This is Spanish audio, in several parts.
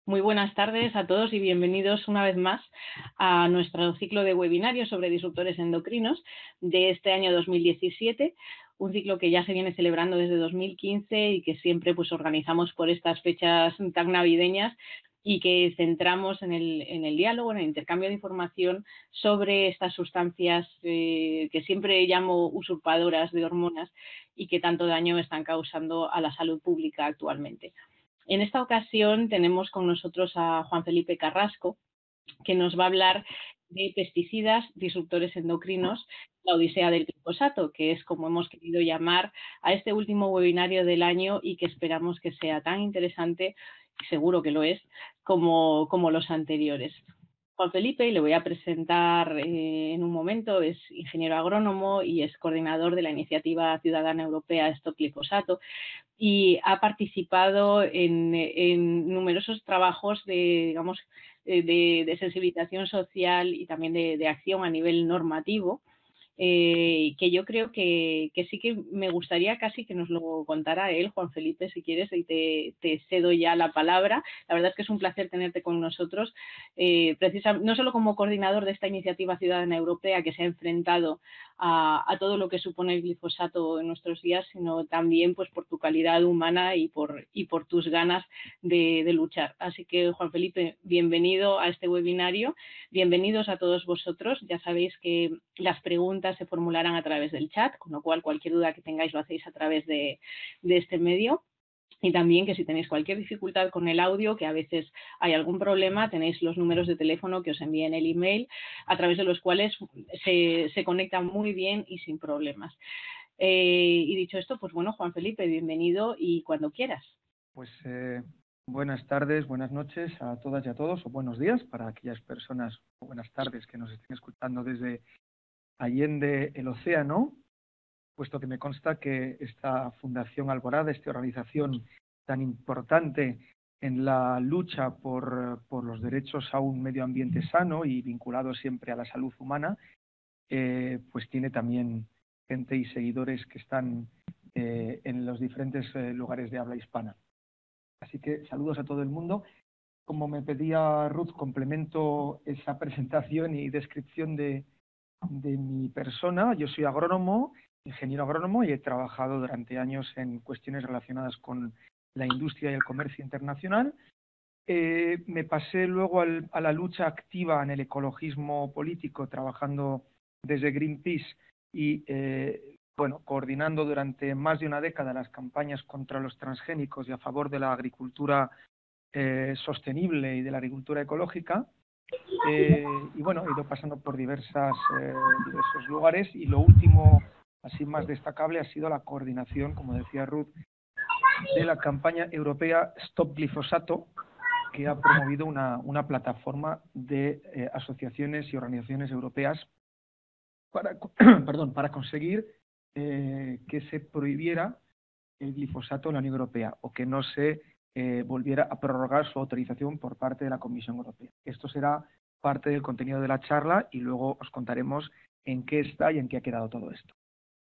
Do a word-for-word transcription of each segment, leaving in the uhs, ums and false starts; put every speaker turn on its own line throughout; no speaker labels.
Muy buenas tardes a todos y bienvenidos una vez más a nuestro ciclo de webinarios sobre disruptores endocrinos de este año dos mil diecisiete, un ciclo que ya se viene celebrando desde dos mil quince y que siempre pues, organizamos por estas fechas tan navideñas y que centramos en el, en el diálogo, en el intercambio de información sobre estas sustancias eh, que siempre llamo usurpadoras de hormonas y que tanto daño están causando a la salud pública actualmente. En esta ocasión tenemos con nosotros a Juan Felipe Carrasco, que nos va a hablar de pesticidas, disruptores endocrinos, la odisea del glifosato, que es como hemos querido llamar a este último webinario del año y que esperamos que sea tan interesante, seguro que lo es, como, como los anteriores. Juan Felipe, y le voy a presentar eh, en un momento, es ingeniero agrónomo y es coordinador de la Iniciativa Ciudadana Europea Stop Glifosato, y ha participado en, en numerosos trabajos de, digamos, de, de sensibilización social y también de, de acción a nivel normativo, eh, que yo creo que, que sí que me gustaría casi que nos lo contara él, Juan Felipe, si quieres, y te, te cedo ya la palabra. La verdad es que es un placer tenerte con nosotros, eh, precisa, no solo como coordinador de esta iniciativa ciudadana europea que se ha enfrentado a, a todo lo que supone el glifosato en nuestros días, sino también pues, por tu calidad humana y por, y por tus ganas de, de luchar. Así que, Juan Felipe, bienvenido a este webinario. Bienvenidos a todos vosotros. Ya sabéis que las preguntas se formularán a través del chat, con lo cual cualquier duda que tengáis lo hacéis a través de, de este medio. Y también que si tenéis cualquier dificultad con el audio, que a veces hay algún problema, tenéis los números de teléfono que os envíen el email, a través de los cuales se, se conectan muy bien y sin problemas. Eh, y dicho esto, pues bueno, Juan Felipe, bienvenido y cuando quieras.
Pues eh, buenas tardes, buenas noches a todas y a todos, o buenos días para aquellas personas, o buenas tardes que nos estén escuchando desde allende el océano, puesto que me consta que esta Fundación Alborada, esta organización tan importante en la lucha por, por los derechos a un medio ambiente sano y vinculado siempre a la salud humana, eh, pues tiene también gente y seguidores que están eh, en los diferentes eh, lugares de habla hispana. Así que saludos a todo el mundo. Como me pedía Ruth, complemento esa presentación y descripción de, de mi persona. Yo soy agrónomo, ingeniero agrónomo, y he trabajado durante años en cuestiones relacionadas con la industria y el comercio internacional. Eh, me pasé luego al, a la lucha activa en el ecologismo político, trabajando desde Greenpeace y eh, bueno, coordinando durante más de una década las campañas contra los transgénicos y a favor de la agricultura eh, sostenible y de la agricultura ecológica. Eh, y bueno, he ido pasando por diversas, eh, diversos lugares y lo último, así más destacable, ha sido la coordinación, como decía Ruth, de la campaña europea Stop Glifosato, que ha promovido una, una plataforma de eh, asociaciones y organizaciones europeas para, perdón, para conseguir eh, que se prohibiera el glifosato en la Unión Europea o que no se eh, volviera a prorrogar su autorización por parte de la Comisión Europea. Esto será parte del contenido de la charla y luego os contaremos en qué está y en qué ha quedado todo esto.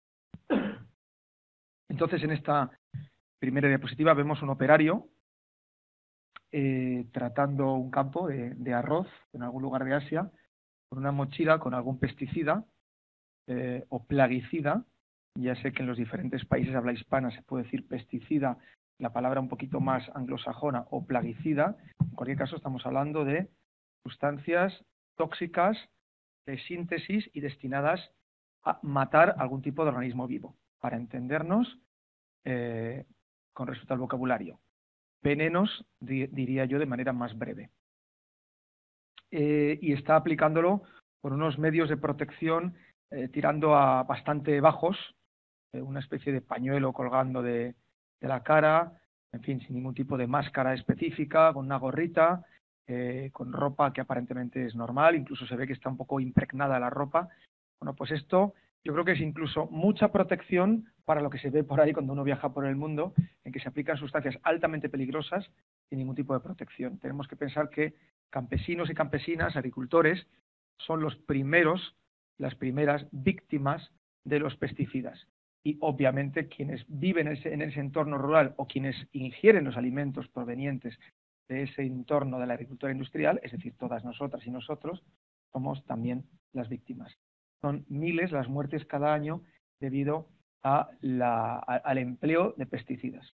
Entonces, en esta primera diapositiva vemos un operario eh, tratando un campo de, de arroz en algún lugar de Asia con una mochila con algún pesticida eh, o plaguicida. Ya sé que en los diferentes países de habla hispana se puede decir pesticida, la palabra un poquito más anglosajona, o plaguicida. En cualquier caso, estamos hablando de sustancias tóxicas de síntesis y destinadas a matar algún tipo de organismo vivo. Para entendernos, eh, con respecto al vocabulario, venenos, diría yo de manera más breve. Eh, y está aplicándolo con unos medios de protección eh, tirando a bastante bajos, eh, una especie de pañuelo colgando de, de la cara, en fin, sin ningún tipo de máscara específica, con una gorrita, eh, con ropa que aparentemente es normal, incluso se ve que está un poco impregnada la ropa. Bueno, pues esto yo creo que es incluso mucha protección para lo que se ve por ahí cuando uno viaja por el mundo, en que se aplican sustancias altamente peligrosas sin ningún tipo de protección. Tenemos que pensar que campesinos y campesinas, agricultores, son los primeros, las primeras víctimas de los pesticidas. Y obviamente quienes viven en ese, en ese entorno rural o quienes ingieren los alimentos provenientes de ese entorno de la agricultura industrial, es decir, todas nosotras y nosotros, somos también las víctimas. Son miles las muertes cada año debido a la, a, al empleo de pesticidas.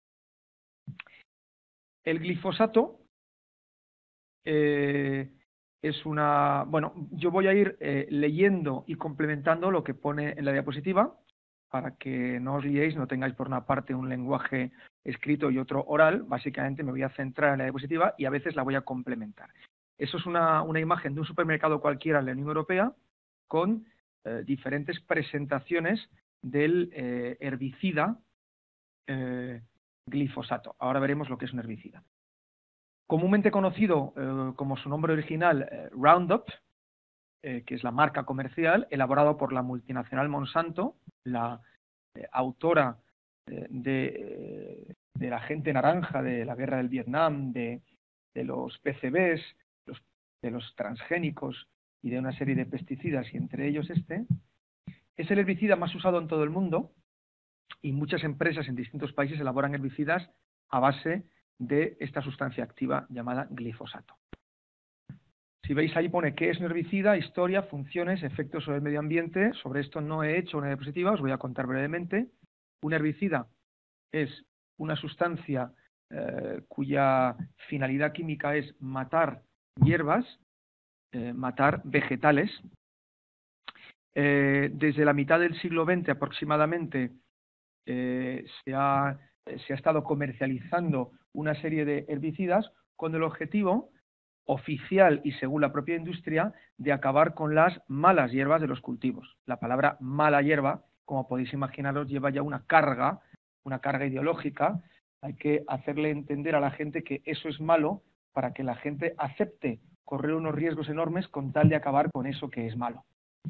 El glifosato eh, es una... Bueno, yo voy a ir eh, leyendo y complementando lo que pone en la diapositiva para que no os liéis, no tengáis por una parte un lenguaje escrito y otro oral. Básicamente me voy a centrar en la diapositiva y a veces la voy a complementar. Eso es una, una imagen de un supermercado cualquiera en la Unión Europea con eh, diferentes presentaciones del eh, herbicida eh, glifosato. Ahora veremos lo que es un herbicida. Comúnmente conocido eh, como su nombre original, eh, Roundup, eh, que es la marca comercial, elaborado por la multinacional Monsanto, la eh, autora eh, de, eh, de la gente naranja, de la guerra del Vietnam, de, de los P C Bs, los, de los transgénicos y de una serie de pesticidas, y entre ellos este, es el herbicida más usado en todo el mundo, y muchas empresas en distintos países elaboran herbicidas a base de esta sustancia activa llamada glifosato. Si veis ahí pone qué es un herbicida, historia, funciones, efectos sobre el medio ambiente. Sobre esto no he hecho una diapositiva, os voy a contar brevemente. Un herbicida es una sustancia eh, cuya finalidad química es matar hierbas, eh, matar vegetales. Eh, desde la mitad del siglo veinte aproximadamente eh, se, ha, se ha estado comercializando una serie de herbicidas con el objetivo oficial y según la propia industria de acabar con las malas hierbas de los cultivos. La palabra mala hierba, como podéis imaginaros, lleva ya una carga, una carga ideológica. Hay que hacerle entender a la gente que eso es malo para que la gente acepte correr unos riesgos enormes con tal de acabar con eso que es malo.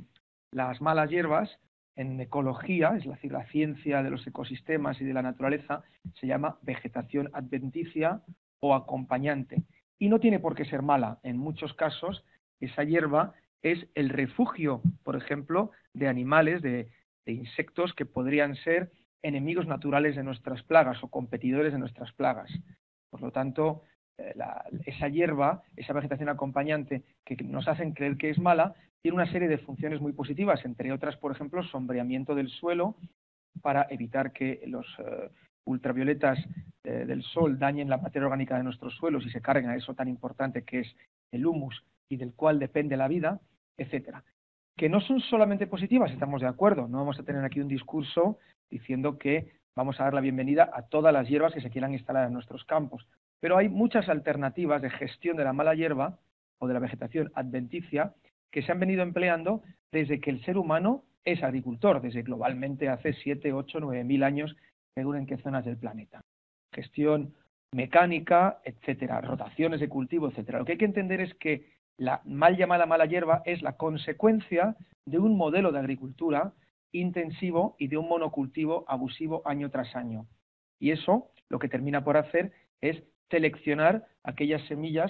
Las malas hierbas, en ecología, es decir, la ciencia de los ecosistemas y de la naturaleza, se llama vegetación adventicia o acompañante. Y no tiene por qué ser mala. En muchos casos, esa hierba es el refugio, por ejemplo, de animales, de, de insectos que podrían ser enemigos naturales de nuestras plagas o competidores de nuestras plagas. Por lo tanto, eh, la, esa hierba, esa vegetación acompañante que nos hacen creer que es mala, tiene una serie de funciones muy positivas, entre otras, por ejemplo, sombreamiento del suelo para evitar que los eh, ultravioletas eh, del sol dañen la materia orgánica de nuestros suelos y se carguen a eso tan importante que es el humus y del cual depende la vida, etcétera. Que no son solamente positivas, estamos de acuerdo, no vamos a tener aquí un discurso diciendo que vamos a dar la bienvenida a todas las hierbas que se quieran instalar en nuestros campos, pero hay muchas alternativas de gestión de la mala hierba o de la vegetación adventicia que se han venido empleando desde que el ser humano es agricultor, desde globalmente hace siete, ocho, nueve mil años, según en qué zonas del planeta. Gestión mecánica, etcétera, rotaciones de cultivo, etcétera. Lo que hay que entender es que la mal llamada mala hierba es la consecuencia de un modelo de agricultura intensivo y de un monocultivo abusivo año tras año. Y eso lo que termina por hacer es seleccionar aquellas semillas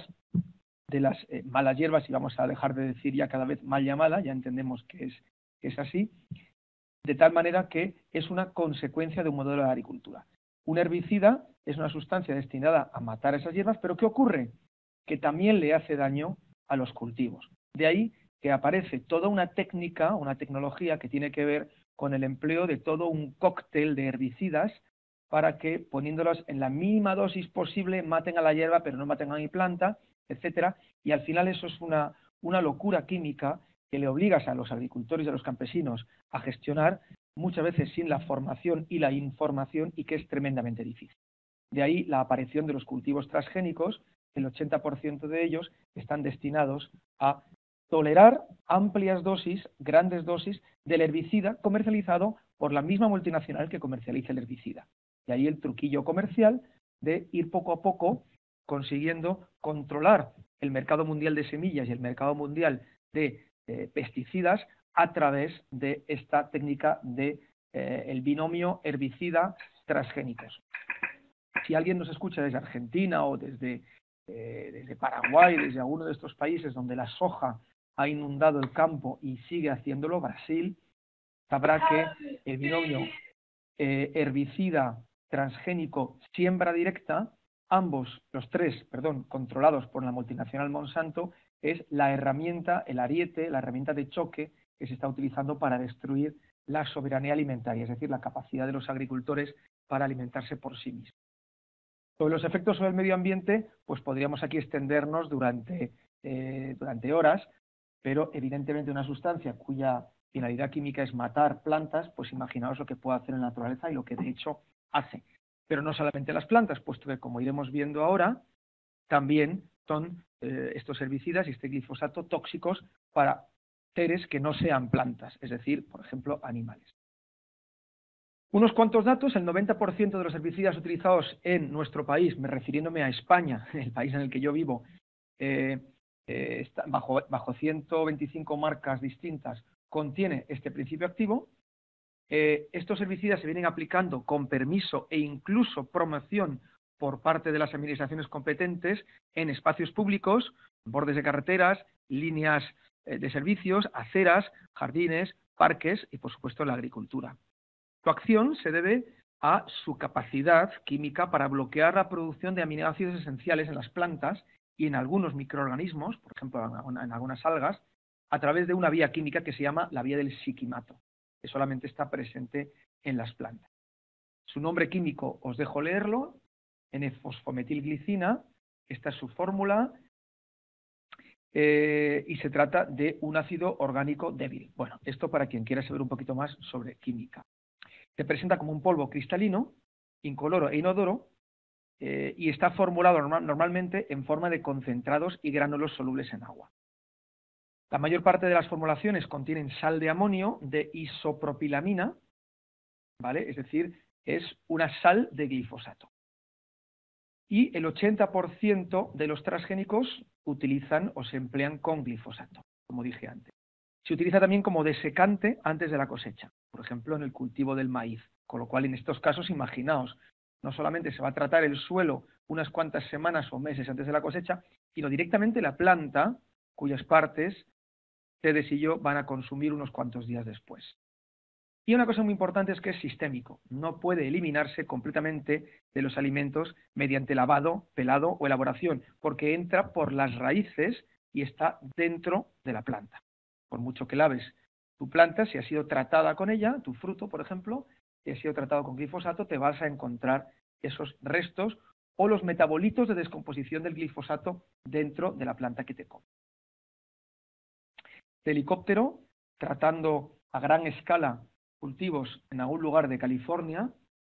de las eh, malas hierbas, y vamos a dejar de decir ya cada vez mal llamada, ya entendemos que es, que es así, de tal manera que es una consecuencia de un modelo de agricultura. Un herbicida es una sustancia destinada a matar esas hierbas, pero ¿qué ocurre? Que también le hace daño a los cultivos. De ahí que aparece toda una técnica, una tecnología que tiene que ver con el empleo de todo un cóctel de herbicidas para que, poniéndolas en la mínima dosis posible, maten a la hierba, pero no maten a mi planta, etcétera. Y al final eso es una, una locura química que le obligas a los agricultores y a los campesinos a gestionar, muchas veces sin la formación y la información, y que es tremendamente difícil. De ahí la aparición de los cultivos transgénicos. El ochenta por ciento de ellos están destinados a tolerar amplias dosis, grandes dosis, del herbicida comercializado por la misma multinacional que comercializa el herbicida. Y ahí el truquillo comercial de ir poco a poco consiguiendo controlar el mercado mundial de semillas y el mercado mundial de eh, pesticidas a través de esta técnica de eh, el binomio herbicida transgénicos. Si alguien nos escucha desde Argentina o desde, eh, desde Paraguay, desde alguno de estos países donde la soja ha inundado el campo y sigue haciéndolo, Brasil, sabrá que el binomio eh, herbicida transgénico siembra directa ambos, los tres, perdón, controlados por la multinacional Monsanto, es la herramienta, el ariete, la herramienta de choque que se está utilizando para destruir la soberanía alimentaria, es decir, la capacidad de los agricultores para alimentarse por sí mismos. Sobre los efectos sobre el medio ambiente, pues podríamos aquí extendernos durante, eh, durante horas, pero evidentemente una sustancia cuya finalidad química es matar plantas, pues imaginaos lo que puede hacer en la naturaleza y lo que de hecho hace. Pero no solamente las plantas, puesto que, como iremos viendo ahora, también son eh, estos herbicidas y este glifosato tóxicos para seres que no sean plantas, es decir, por ejemplo, animales. Unos cuantos datos: el noventa por ciento de los herbicidas utilizados en nuestro país, me refiriéndome a España, el país en el que yo vivo, eh, eh, está bajo, bajo ciento veinticinco marcas distintas, contiene este principio activo. Eh, estos herbicidas se vienen aplicando con permiso e incluso promoción por parte de las administraciones competentes en espacios públicos, bordes de carreteras, líneas eh, de servicios, aceras, jardines, parques y, por supuesto, la agricultura. Su acción se debe a su capacidad química para bloquear la producción de aminoácidos esenciales en las plantas y en algunos microorganismos, por ejemplo, en algunas algas, a través de una vía química que se llama la vía del psiquimato, que solamente está presente en las plantas. Su nombre químico os dejo leerlo: N-fosfometilglicina. Esta es su fórmula eh, y se trata de un ácido orgánico débil. Bueno, esto para quien quiera saber un poquito más sobre química. Se presenta como un polvo cristalino, incoloro e inodoro, eh, y está formulado normal, normalmente en forma de concentrados y gránulos solubles en agua. La mayor parte de las formulaciones contienen sal de amonio de isopropilamina, ¿vale? Es decir, es una sal de glifosato. Y el ochenta por ciento de los transgénicos utilizan o se emplean con glifosato, como dije antes. Se utiliza también como desecante antes de la cosecha, por ejemplo, en el cultivo del maíz, con lo cual en estos casos, imaginaos, no solamente se va a tratar el suelo unas cuantas semanas o meses antes de la cosecha, sino directamente la planta, cuyas partes ustedes y yo van a consumir unos cuantos días después. Y una cosa muy importante es que es sistémico, no puede eliminarse completamente de los alimentos mediante lavado, pelado o elaboración, porque entra por las raíces y está dentro de la planta. Por mucho que laves tu planta, si ha sido tratada con ella, tu fruto, por ejemplo, si ha sido tratado con glifosato, te vas a encontrar esos restos o los metabolitos de descomposición del glifosato dentro de la planta que te comes. De helicóptero, tratando a gran escala cultivos en algún lugar de California,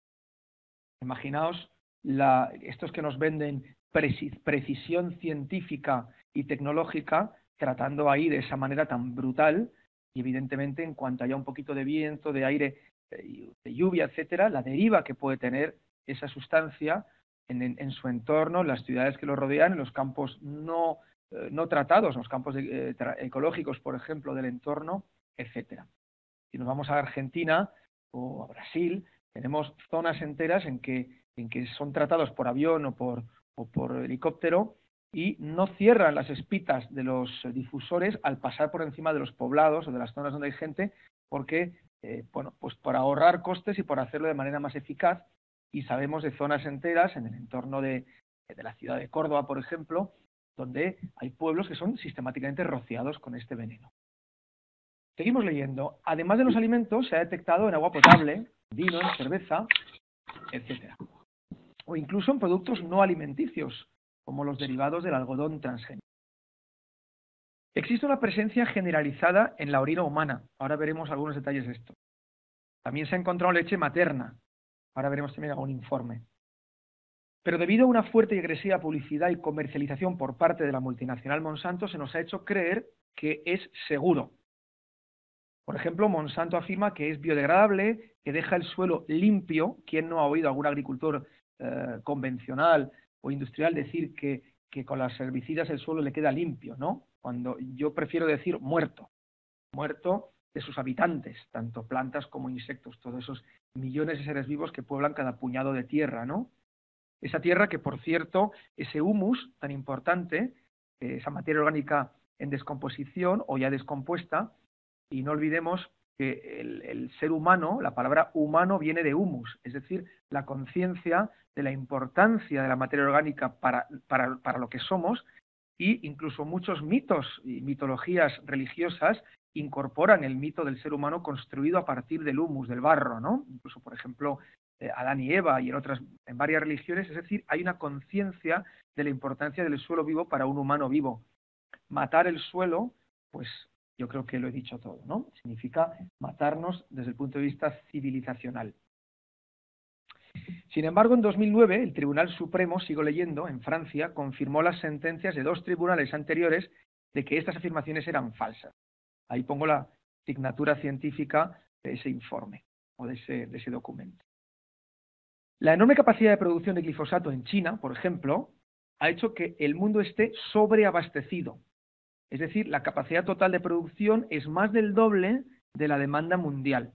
imaginaos la, estos que nos venden precisión científica y tecnológica, tratando ahí de esa manera tan brutal, y evidentemente en cuanto haya un poquito de viento, de aire, de lluvia, etcétera, la deriva que puede tener esa sustancia en, en, en su entorno, en las ciudades que lo rodean, en los campos no, eh, no tratados, en los campos de, eh, ecológicos, por ejemplo, del entorno, etcétera. Si nos vamos a Argentina o a Brasil, tenemos zonas enteras en que, en que son tratados por avión o por, o por helicóptero y no cierran las espitas de los difusores al pasar por encima de los poblados o de las zonas donde hay gente, porque, eh, bueno, pues por ahorrar costes y por hacerlo de manera más eficaz. Y sabemos de zonas enteras en el entorno de, de la ciudad de Córdoba, por ejemplo, donde hay pueblos que son sistemáticamente rociados con este veneno. Seguimos leyendo. Además de los alimentos, se ha detectado en agua potable, vino, en cerveza, etcétera. O incluso en productos no alimenticios, como los derivados del algodón transgénico. Existe una presencia generalizada en la orina humana. Ahora veremos algunos detalles de esto. También se ha encontrado leche materna. Ahora veremos también algún informe. Pero debido a una fuerte y agresiva publicidad y comercialización por parte de la multinacional Monsanto, se nos ha hecho creer que es seguro. Por ejemplo, Monsanto afirma que es biodegradable, que deja el suelo limpio. ¿Quién no ha oído a algún agricultor eh, convencional o industrial decir que, que con las herbicidas el suelo le queda limpio, ¿no? Cuando yo prefiero decir muerto, muerto de sus habitantes, tanto plantas como insectos, todos esos millones de seres vivos que pueblan cada puñado de tierra, ¿no? Esa tierra que, por cierto, ese humus tan importante, esa materia orgánica en descomposición o ya descompuesta, y no olvidemos que el, el ser humano, la palabra humano viene de humus, es decir, la conciencia de la importancia de la materia orgánica para, para, para lo que somos, y incluso muchos mitos y mitologías religiosas incorporan el mito del ser humano construido a partir del humus, del barro, ¿no? Incluso, por ejemplo, eh, Adán y Eva y en otras, en varias religiones, es decir, hay una conciencia de la importancia del suelo vivo para un humano vivo. Matar el suelo, pues yo creo que lo he dicho todo, ¿no? Significa matarnos desde el punto de vista civilizacional. Sin embargo, en dos mil nueve, el Tribunal Supremo, sigo leyendo, en Francia, confirmó las sentencias de dos tribunales anteriores de que estas afirmaciones eran falsas. Ahí pongo la signatura científica de ese informe o de ese, de ese documento. La enorme capacidad de producción de glifosato en China, por ejemplo, ha hecho que el mundo esté sobreabastecido. Es decir, la capacidad total de producción es más del doble de la demanda mundial.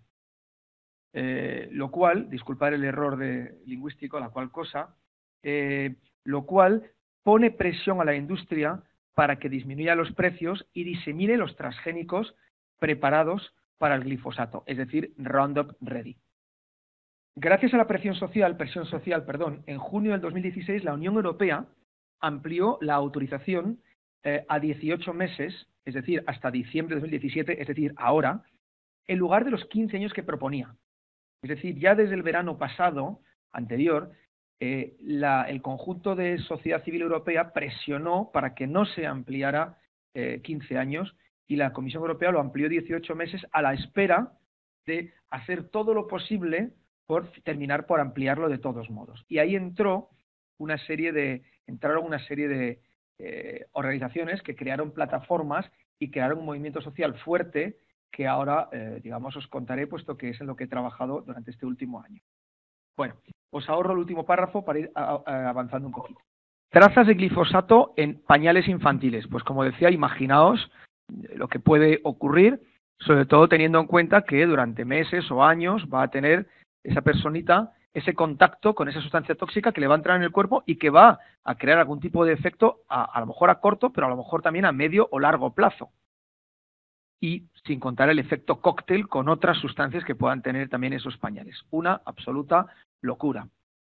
Eh, lo cual, disculpar el error de, lingüístico, la cual cosa, eh, lo cual pone presión a la industria para que disminuya los precios y disemine los transgénicos preparados para el glifosato, es decir, Roundup Ready. Gracias a la presión social, presión social, perdón, en junio del dos mil dieciséis la Unión Europea amplió la autorización eh, a dieciocho meses, es decir, hasta diciembre de dos mil diecisiete, es decir, ahora, en lugar de los quince años que proponía. Es decir, ya desde el verano pasado, anterior, eh, la, el conjunto de sociedad civil europea presionó para que no se ampliara eh, quince años y la Comisión Europea lo amplió dieciocho meses a la espera de hacer todo lo posible por terminar por ampliarlo de todos modos. Y ahí entró una serie de, entraron una serie de eh, organizaciones que crearon plataformas y crearon un movimiento social fuerte que ahora, eh, digamos, os contaré, puesto que es en lo que he trabajado durante este último año. Bueno, os ahorro el último párrafo para ir a, a, avanzando un poquito. Trazas de glifosato en pañales infantiles. Pues como decía, imaginaos lo que puede ocurrir, sobre todo teniendo en cuenta que durante meses o años va a tener esa personita ese contacto con esa sustancia tóxica que le va a entrar en el cuerpo y que va a crear algún tipo de efecto, a, a lo mejor a corto, pero a lo mejor también a medio o largo plazo. Y sin contar el efecto cóctel con otras sustancias que puedan tener también esos pañales. Una absoluta locura.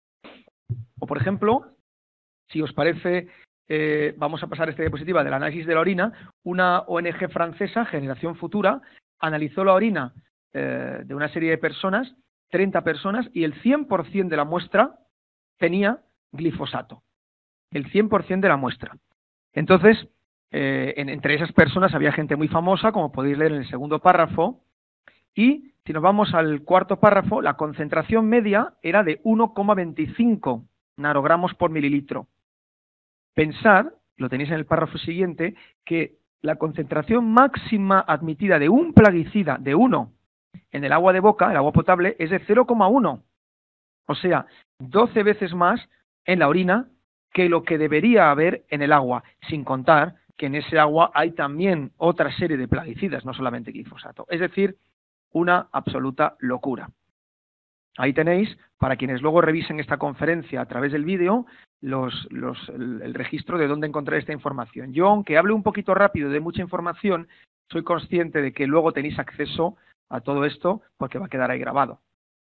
O, por ejemplo, si os parece, eh, vamos a pasar esta diapositiva del análisis de la orina. Una O N G francesa, Generación Futura, analizó la orina eh, de una serie de personas, treinta personas, y el cien por cien de la muestra tenía glifosato. El cien por cien de la muestra. Entonces, Eh, en, entre esas personas había gente muy famosa, como podéis leer en el segundo párrafo, y si nos vamos al cuarto párrafo, la concentración media era de uno coma veinticinco nanogramos por mililitro. Pensad, lo tenéis en el párrafo siguiente, que la concentración máxima admitida de un plaguicida de uno en el agua de boca, el agua potable, es de cero coma uno. O sea, doce veces más en la orina que lo que debería haber en el agua, sin contar que en ese agua hay también otra serie de plaguicidas, no solamente glifosato. Es decir, una absoluta locura. Ahí tenéis, para quienes luego revisen esta conferencia a través del vídeo, los, los, el, el registro de dónde encontrar esta información. Yo, aunque hable un poquito rápido de mucha información, soy consciente de que luego tenéis acceso a todo esto porque va a quedar ahí grabado.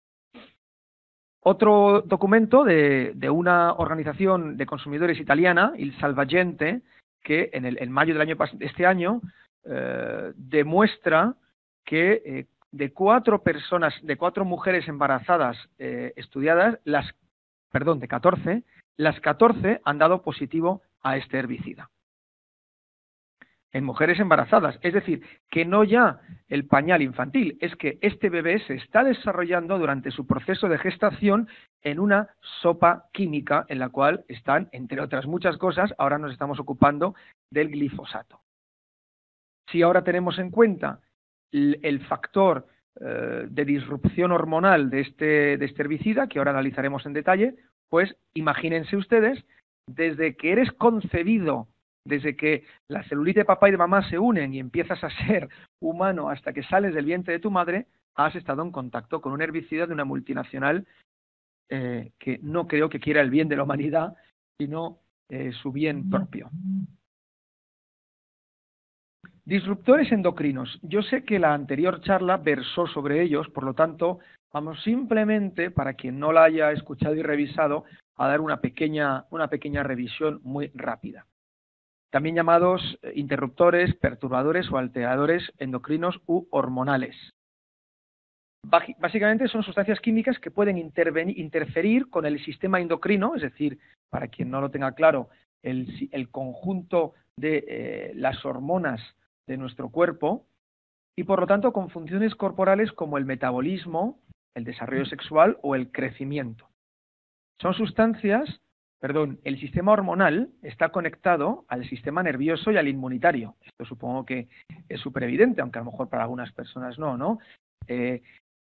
Otro documento de, de una organización de consumidores italiana, Il Salvagente, que en, el, en mayo del año de este año eh, demuestra que eh, de cuatro personas, de cuatro mujeres embarazadas eh, estudiadas, las, perdón, de catorce, las catorce han dado positivo a este herbicida. En mujeres embarazadas, es decir, que no ya el pañal infantil, es que este bebé se está desarrollando durante su proceso de gestación en una sopa química en la cual están, entre otras muchas cosas, ahora nos estamos ocupando del glifosato. Si ahora tenemos en cuenta el, el factor eh, de disrupción hormonal de este, de este herbicida, que ahora analizaremos en detalle, pues imagínense ustedes, desde que eres concebido, desde que la celulita de papá y de mamá se unen y empiezas a ser humano hasta que sales del vientre de tu madre, has estado en contacto con un herbicida de una multinacional eh, que no creo que quiera el bien de la humanidad, sino eh, su bien propio. Disruptores endocrinos. Yo sé que la anterior charla versó sobre ellos, por lo tanto, vamos simplemente, para quien no la haya escuchado y revisado, a dar una pequeña, una pequeña revisión muy rápida. También llamados interruptores, perturbadores o alteradores endocrinos u hormonales. Básicamente son sustancias químicas que pueden interferir con el sistema endocrino, es decir, para quien no lo tenga claro, el, el conjunto de eh, las hormonas de nuestro cuerpo, y por lo tanto con funciones corporales como el metabolismo, el desarrollo sexual o el crecimiento. Son sustancias, perdón, el sistema hormonal está conectado al sistema nervioso y al inmunitario. Esto supongo que es súper evidente, aunque a lo mejor para algunas personas no, ¿no? Eh,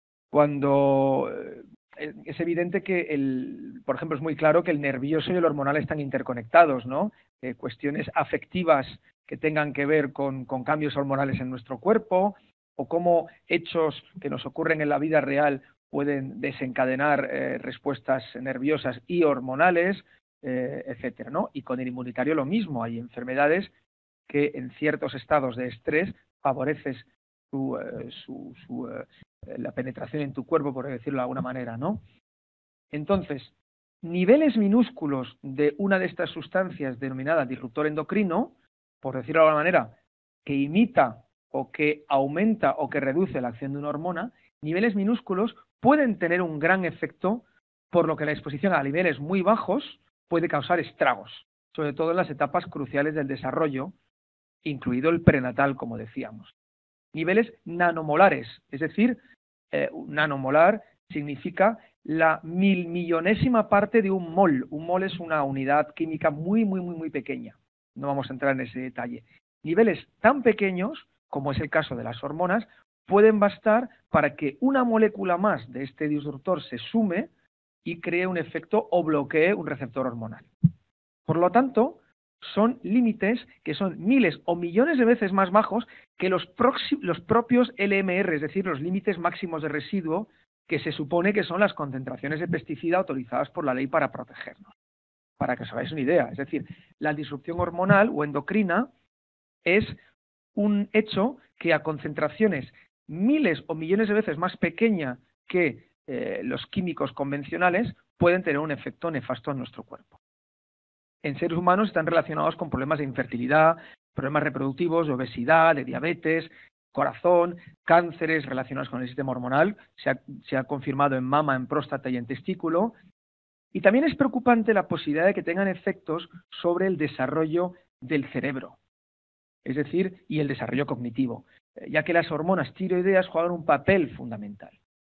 Cuando eh, es evidente que, el, por ejemplo, es muy claro que el nervioso y el hormonal están interconectados, ¿no? Eh, cuestiones afectivas que tengan que ver con, con cambios hormonales en nuestro cuerpo, o cómo hechos que nos ocurren en la vida real pueden desencadenar eh, respuestas nerviosas y hormonales, eh, etcétera, ¿no? Y con el inmunitario lo mismo, hay enfermedades que en ciertos estados de estrés favoreces su, eh, su, su eh, la penetración en tu cuerpo, por decirlo de alguna manera, ¿no? Entonces, niveles minúsculos de una de estas sustancias denominada disruptor endocrino, por decirlo de alguna manera, que imita o que aumenta o que reduce la acción de una hormona, niveles minúsculos pueden tener un gran efecto, por lo que la exposición a niveles muy bajos puede causar estragos, sobre todo en las etapas cruciales del desarrollo, incluido el prenatal, como decíamos. Niveles nanomolares, es decir, eh, nanomolar significa la mil millonésima parte de un mol. Un mol es una unidad química muy, muy, muy, muy pequeña. No vamos a entrar en ese detalle. Niveles tan pequeños, como es el caso de las hormonas, pueden bastar para que una molécula más de este disruptor se sume y cree un efecto o bloquee un receptor hormonal. Por lo tanto, son límites que son miles o millones de veces más bajos que los, los propios L M R, es decir, los límites máximos de residuo, que se supone que son las concentraciones de pesticida autorizadas por la ley para protegernos. Para que os hagáis una idea, es decir, la disrupción hormonal o endocrina es un hecho que a concentraciones miles o millones de veces más pequeña que eh, los químicos convencionales pueden tener un efecto nefasto en nuestro cuerpo. En seres humanos están relacionados con problemas de infertilidad, problemas reproductivos, de obesidad, de diabetes, corazón, cánceres relacionados con el sistema hormonal. Se ha, se ha confirmado en mama, en próstata y en testículo. Y también es preocupante la posibilidad de que tengan efectos sobre el desarrollo del cerebro, es decir, y el desarrollo cognitivo, ya que las hormonas tiroideas juegan un papel fundamental.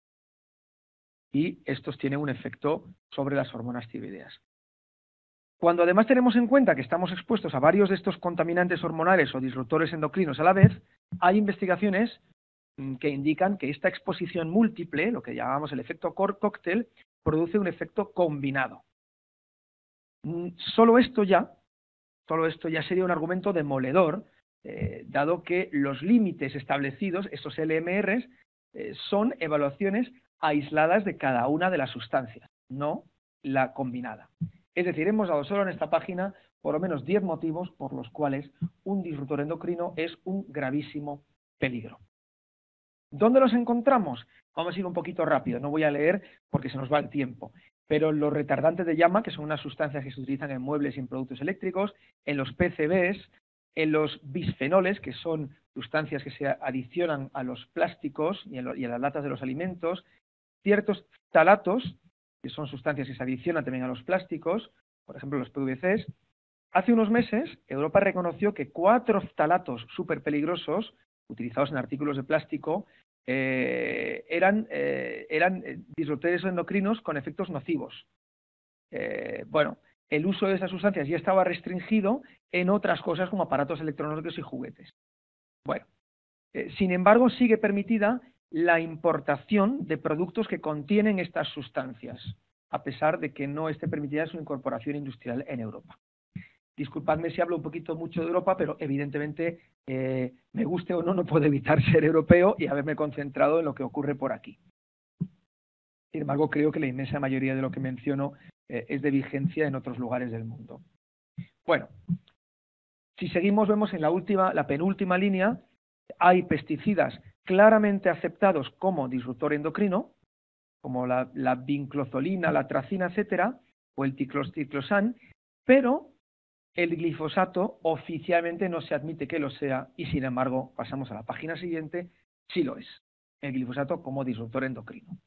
Y estos tienen un efecto sobre las hormonas tiroideas. Cuando además tenemos en cuenta que estamos expuestos a varios de estos contaminantes hormonales o disruptores endocrinos a la vez, hay investigaciones que indican que esta exposición múltiple, lo que llamamos el efecto cóctel, produce un efecto combinado. Solo esto ya, solo esto ya sería un argumento demoledor, eh, dado que los límites establecidos, estos L M Rs, eh, son evaluaciones aisladas de cada una de las sustancias, no la combinada. Es decir, hemos dado solo en esta página por lo menos diez motivos por los cuales un disruptor endocrino es un gravísimo peligro. ¿Dónde los encontramos? Vamos a ir un poquito rápido, no voy a leer porque se nos va el tiempo. Pero los retardantes de llama, que son unas sustancias que se utilizan en muebles y en productos eléctricos, en los P C Bs, en los bisfenoles, que son sustancias que se adicionan a los plásticos y, en lo, y a las latas de los alimentos, ciertos ftalatos, que son sustancias que se adicionan también a los plásticos, por ejemplo los P V Cs. Hace unos meses, Europa reconoció que cuatro ftalatos súper peligrosos, utilizados en artículos de plástico, eh, eran, eh, eran disruptores endocrinos con efectos nocivos. Eh, bueno, el uso de esas sustancias ya estaba restringido en otras cosas como aparatos electrónicos y juguetes. Bueno, eh, sin embargo, sigue permitida la importación de productos que contienen estas sustancias, a pesar de que no esté permitida su incorporación industrial en Europa. Disculpadme si hablo un poquito mucho de Europa, pero evidentemente, eh, me guste o no, no puedo evitar ser europeo y haberme concentrado en lo que ocurre por aquí. Sin embargo, creo que la inmensa mayoría de lo que menciono eh, es de vigencia en otros lugares del mundo. Bueno, Si seguimos, vemos en la última, la penúltima línea, hay pesticidas claramente aceptados como disruptor endocrino, como la, la vinclozolina, la tracina, etcétera, o el ticlosan, pero el glifosato oficialmente no se admite que lo sea y, sin embargo, pasamos a la página siguiente, sí lo es, el glifosato como disruptor endocrino.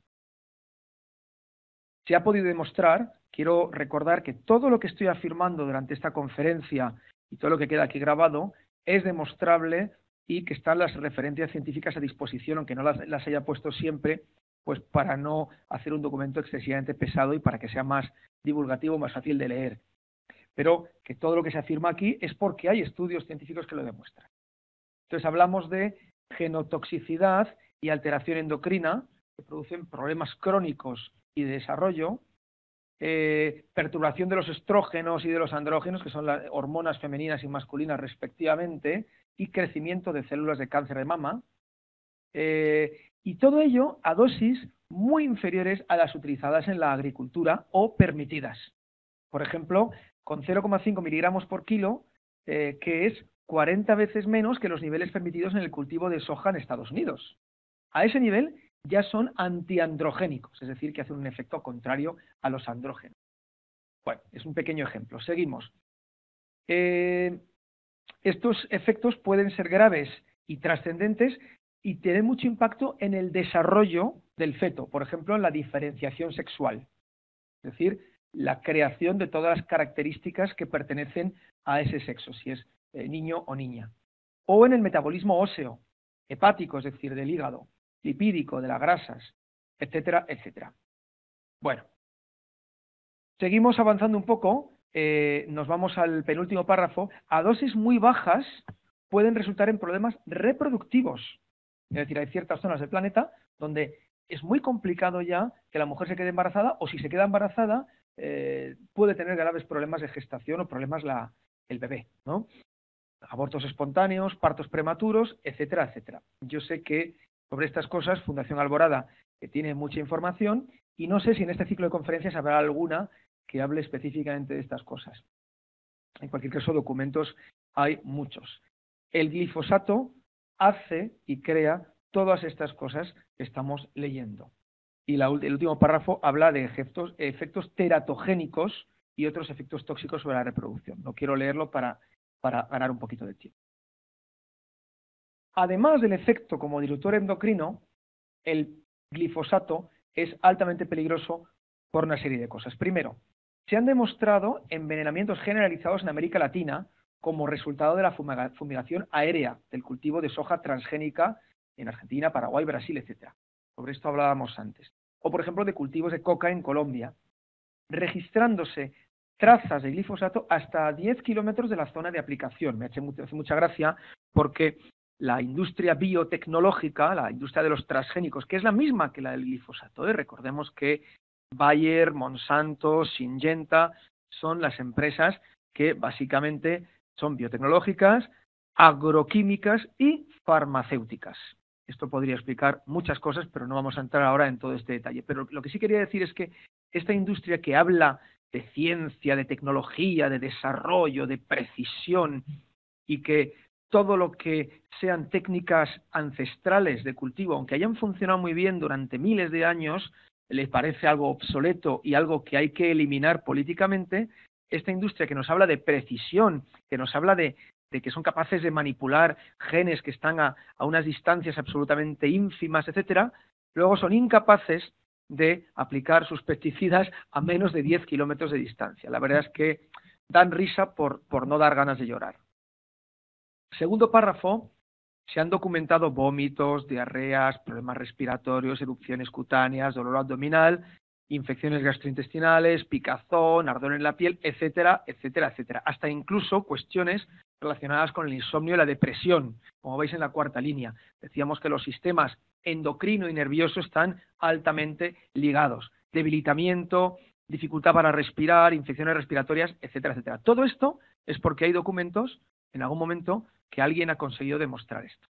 Se ha podido demostrar, quiero recordar que todo lo que estoy afirmando durante esta conferencia y todo lo que queda aquí grabado es demostrable y que están las referencias científicas a disposición, aunque no las, las haya puesto siempre, pues para no hacer un documento excesivamente pesado y para que sea más divulgativo, más fácil de leer. Pero que todo lo que se afirma aquí es porque hay estudios científicos que lo demuestran. Entonces hablamos de genotoxicidad y alteración endocrina, que producen problemas crónicos y de desarrollo, eh, perturbación de los estrógenos y de los andrógenos, que son las hormonas femeninas y masculinas respectivamente, y crecimiento de células de cáncer de mama, eh, y todo ello a dosis muy inferiores a las utilizadas en la agricultura o permitidas. Por ejemplo, con cero coma cinco miligramos por kilo, eh, que es cuarenta veces menos que los niveles permitidos en el cultivo de soja en Estados Unidos. A ese nivel ya son antiandrogénicos, es decir, que hacen un efecto contrario a los andrógenos. Bueno, es un pequeño ejemplo. Seguimos. Eh, estos efectos pueden ser graves y trascendentes y tienen mucho impacto en el desarrollo del feto, por ejemplo, en la diferenciación sexual, es decir, la creación de todas las características que pertenecen a ese sexo, si es eh, niño o niña, o en el metabolismo óseo, hepático, es decir, del hígado, lipídico, de las grasas, etcétera, etcétera. Bueno, seguimos avanzando un poco, eh, nos vamos al penúltimo párrafo. A dosis muy bajas pueden resultar en problemas reproductivos. Es decir, hay ciertas zonas del planeta donde es muy complicado ya que la mujer se quede embarazada, o si se queda embarazada eh, puede tener graves problemas de gestación o problemas la, el bebé, ¿no? Abortos espontáneos, partos prematuros, etcétera, etcétera. Yo sé que sobre estas cosas Fundación Alborada que tiene mucha información y no sé si en este ciclo de conferencias habrá alguna que hable específicamente de estas cosas. En cualquier caso, documentos hay muchos. El glifosato hace y crea todas estas cosas que estamos leyendo. Y la, el último párrafo habla de efectos, efectos teratogénicos y otros efectos tóxicos sobre la reproducción. No quiero leerlo para, para ganar un poquito de tiempo. Además del efecto como disruptor endocrino, el glifosato es altamente peligroso por una serie de cosas. Primero, se han demostrado envenenamientos generalizados en América Latina como resultado de la fumigación aérea del cultivo de soja transgénica en Argentina, Paraguay, Brasil, etcétera. Sobre esto hablábamos antes. O, por ejemplo, de cultivos de coca en Colombia, registrándose trazas de glifosato hasta diez kilómetros de la zona de aplicación. Me hace mucha gracia porque la industria biotecnológica, la industria de los transgénicos, que es la misma que la del glifosato, ¿eh? Recordemos que Bayer, Monsanto, Syngenta son las empresas que básicamente son biotecnológicas, agroquímicas y farmacéuticas. Esto podría explicar muchas cosas, pero no vamos a entrar ahora en todo este detalle. Pero lo que sí quería decir es que esta industria que habla de ciencia, de tecnología, de desarrollo, de precisión, y que todo lo que sean técnicas ancestrales de cultivo, aunque hayan funcionado muy bien durante miles de años, les parece algo obsoleto y algo que hay que eliminar políticamente. Esta industria que nos habla de precisión, que nos habla de, de que son capaces de manipular genes que están a, a unas distancias absolutamente ínfimas, etcétera, luego son incapaces de aplicar sus pesticidas a menos de diez kilómetros de distancia. La verdad es que dan risa por, por no dar ganas de llorar. Segundo párrafo, se han documentado vómitos, diarreas, problemas respiratorios, erupciones cutáneas, dolor abdominal, infecciones gastrointestinales, picazón, ardor en la piel, etcétera, etcétera, etcétera. Hasta incluso cuestiones relacionadas con el insomnio y la depresión, como veis en la cuarta línea. Decíamos que los sistemas endocrino y nervioso están altamente ligados. Debilitamiento, dificultad para respirar, infecciones respiratorias, etcétera, etcétera. Todo esto es porque hay documentos en algún momento que alguien ha conseguido demostrar esto.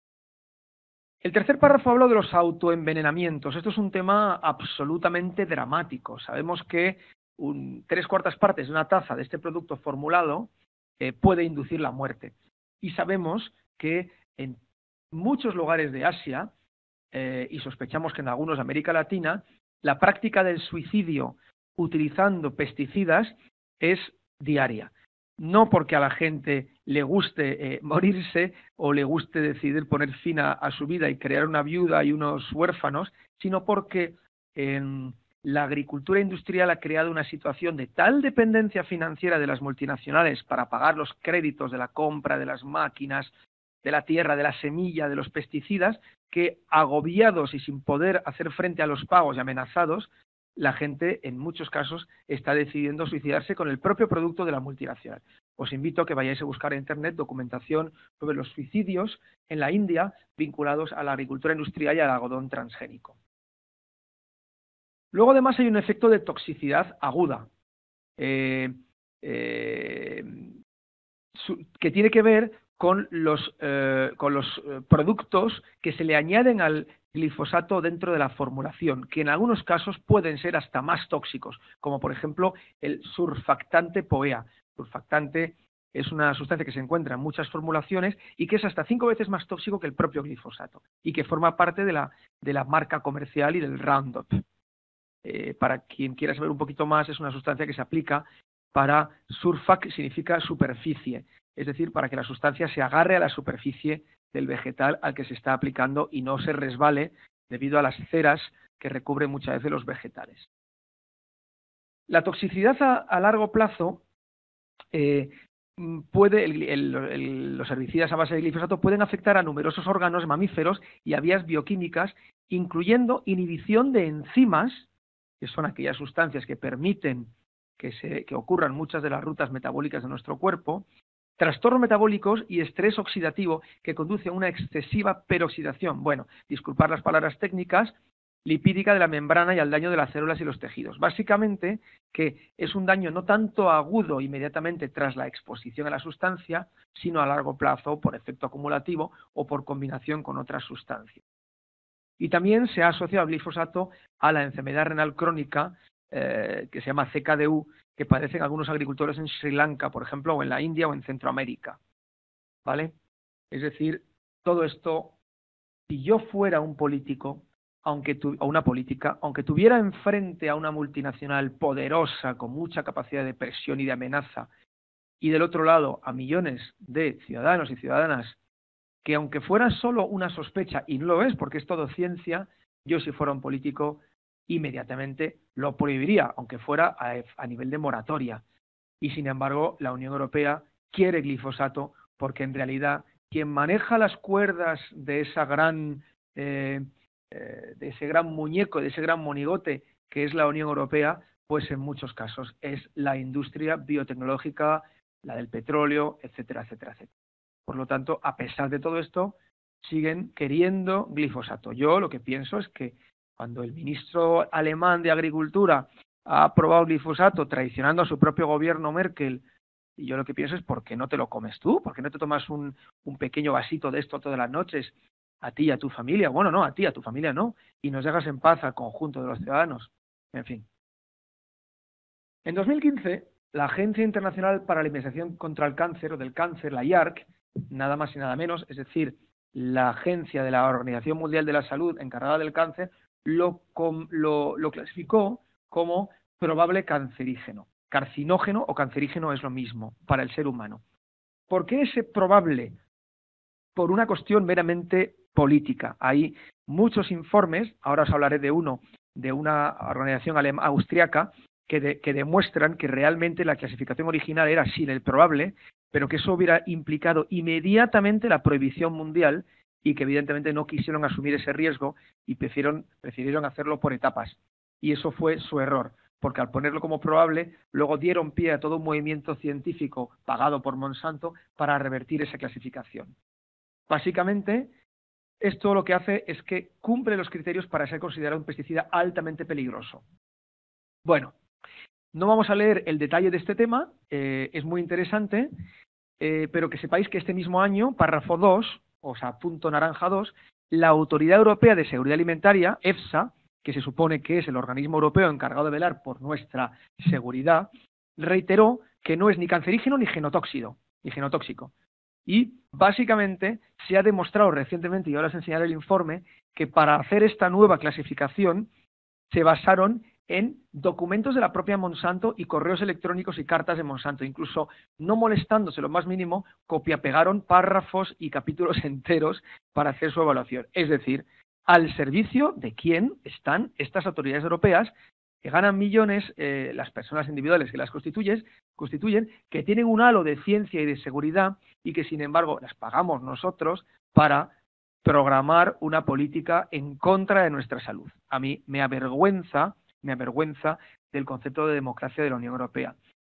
El tercer párrafo habla de los autoenvenenamientos. Esto es un tema absolutamente dramático. Sabemos que un, tres cuartas partes de una taza de este producto formulado eh, puede inducir la muerte. Y sabemos que en muchos lugares de Asia, eh, y sospechamos que en algunos de América Latina, la práctica del suicidio utilizando pesticidas es diaria. No porque a la gente le guste eh, morirse o le guste decidir poner fin a, a su vida y crear una viuda y unos huérfanos, sino porque en la agricultura industrial ha creado una situación de tal dependencia financiera de las multinacionales para pagar los créditos de la compra de las máquinas, de la tierra, de la semilla, de los pesticidas, que agobiados y sin poder hacer frente a los pagos y amenazados, la gente en muchos casos está decidiendo suicidarse con el propio producto de la multinacional. Os invito a que vayáis a buscar en internet documentación sobre los suicidios en la India vinculados a la agricultura industrial y al algodón transgénico. Luego además hay un efecto de toxicidad aguda, eh, eh, su, que tiene que ver con los, eh, con los productos que se le añaden al glifosato dentro de la formulación, que en algunos casos pueden ser hasta más tóxicos, como por ejemplo el surfactante P O E A. Surfactante es una sustancia que se encuentra en muchas formulaciones y que es hasta cinco veces más tóxico que el propio glifosato y que forma parte de la, de la marca comercial y del Roundup. Eh, para quien quiera saber un poquito más, es una sustancia que se aplica para surfac, significa superficie, es decir, para que la sustancia se agarre a la superficie del vegetal al que se está aplicando y no se resbale debido a las ceras que recubren muchas veces los vegetales. La toxicidad a, a largo plazo eh, puede, el, el, el, los herbicidas a base de glifosato pueden afectar a numerosos órganos mamíferos y a vías bioquímicas, incluyendo inhibición de enzimas, que son aquellas sustancias que permiten que, se, que ocurran muchas de las rutas metabólicas de nuestro cuerpo, trastornos metabólicos y estrés oxidativo que conduce a una excesiva peroxidación, bueno, disculpar las palabras técnicas, lipídica de la membrana y al daño de las células y los tejidos. Básicamente, que es un daño no tanto agudo inmediatamente tras la exposición a la sustancia, sino a largo plazo por efecto acumulativo o por combinación con otras sustancias. Y también se ha asociado el glifosato a la enfermedad renal crónica eh, que se llama C K D U, que padecen algunos agricultores en Sri Lanka, por ejemplo, o en la India o en Centroamérica. ¿Vale? Es decir, todo esto, si yo fuera un político, aunque tu, o una política, aunque tuviera enfrente a una multinacional poderosa, con mucha capacidad de presión y de amenaza, y del otro lado a millones de ciudadanos y ciudadanas, que aunque fuera solo una sospecha, y no lo es porque es todo ciencia, yo si fuera un político inmediatamente lo prohibiría, aunque fuera a, a nivel de moratoria. Y sin embargo, la Unión Europea quiere glifosato porque en realidad quien maneja las cuerdas de esa gran, eh, eh, de ese gran muñeco, de ese gran monigote que es la Unión Europea, pues en muchos casos es la industria biotecnológica, la del petróleo, etcétera, etcétera, etcétera. Por lo tanto, a pesar de todo esto, siguen queriendo glifosato. Yo lo que pienso es que cuando el ministro alemán de Agricultura ha aprobado glifosato traicionando a su propio gobierno Merkel, y yo lo que pienso es ¿por qué no te lo comes tú? ¿Por qué no te tomas un, un pequeño vasito de esto todas las noches a ti y a tu familia? Bueno, no, a ti, a tu familia no, y nos dejas en paz al conjunto de los ciudadanos. En fin. En dos mil quince, la Agencia Internacional para la Investigación contra el Cáncer, o del Cáncer, la I A R C, nada más y nada menos, es decir, la agencia de la Organización Mundial de la Salud encargada del cáncer, lo, lo, lo clasificó como probable cancerígeno. Carcinógeno o cancerígeno es lo mismo para el ser humano. ¿Por qué ese probable? Por una cuestión meramente política. Hay muchos informes, ahora os hablaré de uno, de una organización austriaca, que, de, que demuestran que realmente la clasificación original era sí el probable, pero que eso hubiera implicado inmediatamente la prohibición mundial y que evidentemente no quisieron asumir ese riesgo y prefirieron, prefirieron hacerlo por etapas. Y eso fue su error, porque al ponerlo como probable, luego dieron pie a todo un movimiento científico pagado por Monsanto para revertir esa clasificación. Básicamente, esto lo que hace es que cumple los criterios para ser considerado un pesticida altamente peligroso. Bueno, no vamos a leer el detalle de este tema, eh, es muy interesante, eh, pero que sepáis que este mismo año, párrafo dos, o sea, punto naranja dos, la Autoridad Europea de Seguridad Alimentaria, EFSA, que se supone que es el organismo europeo encargado de velar por nuestra seguridad, reiteró que no es ni cancerígeno ni genotóxido. y genotóxico. Y básicamente se ha demostrado recientemente, y ahora os enseñaré el informe, que para hacer esta nueva clasificación se basaron en documentos de la propia Monsanto y correos electrónicos y cartas de Monsanto. Incluso no molestándose lo más mínimo, copiapegaron párrafos y capítulos enteros para hacer su evaluación. Es decir, al servicio de quién están estas autoridades europeas que ganan millones, eh, las personas individuales que las constituyen, constituyen, que tienen un halo de ciencia y de seguridad y que, sin embargo, las pagamos nosotros para programar una política en contra de nuestra salud. A mí me avergüenza, me avergüenza del concepto de democracia de la Unión Europea.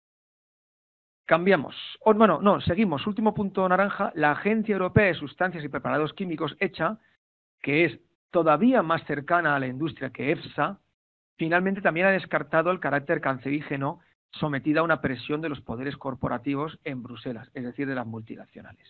Cambiamos. Oh, bueno, no, seguimos. Último punto naranja. La Agencia Europea de Sustancias y Preparados Químicos, ECHA, que es todavía más cercana a la industria que EFSA, finalmente también ha descartado el carácter cancerígeno sometida a una presión de los poderes corporativos en Bruselas, es decir, de las multinacionales.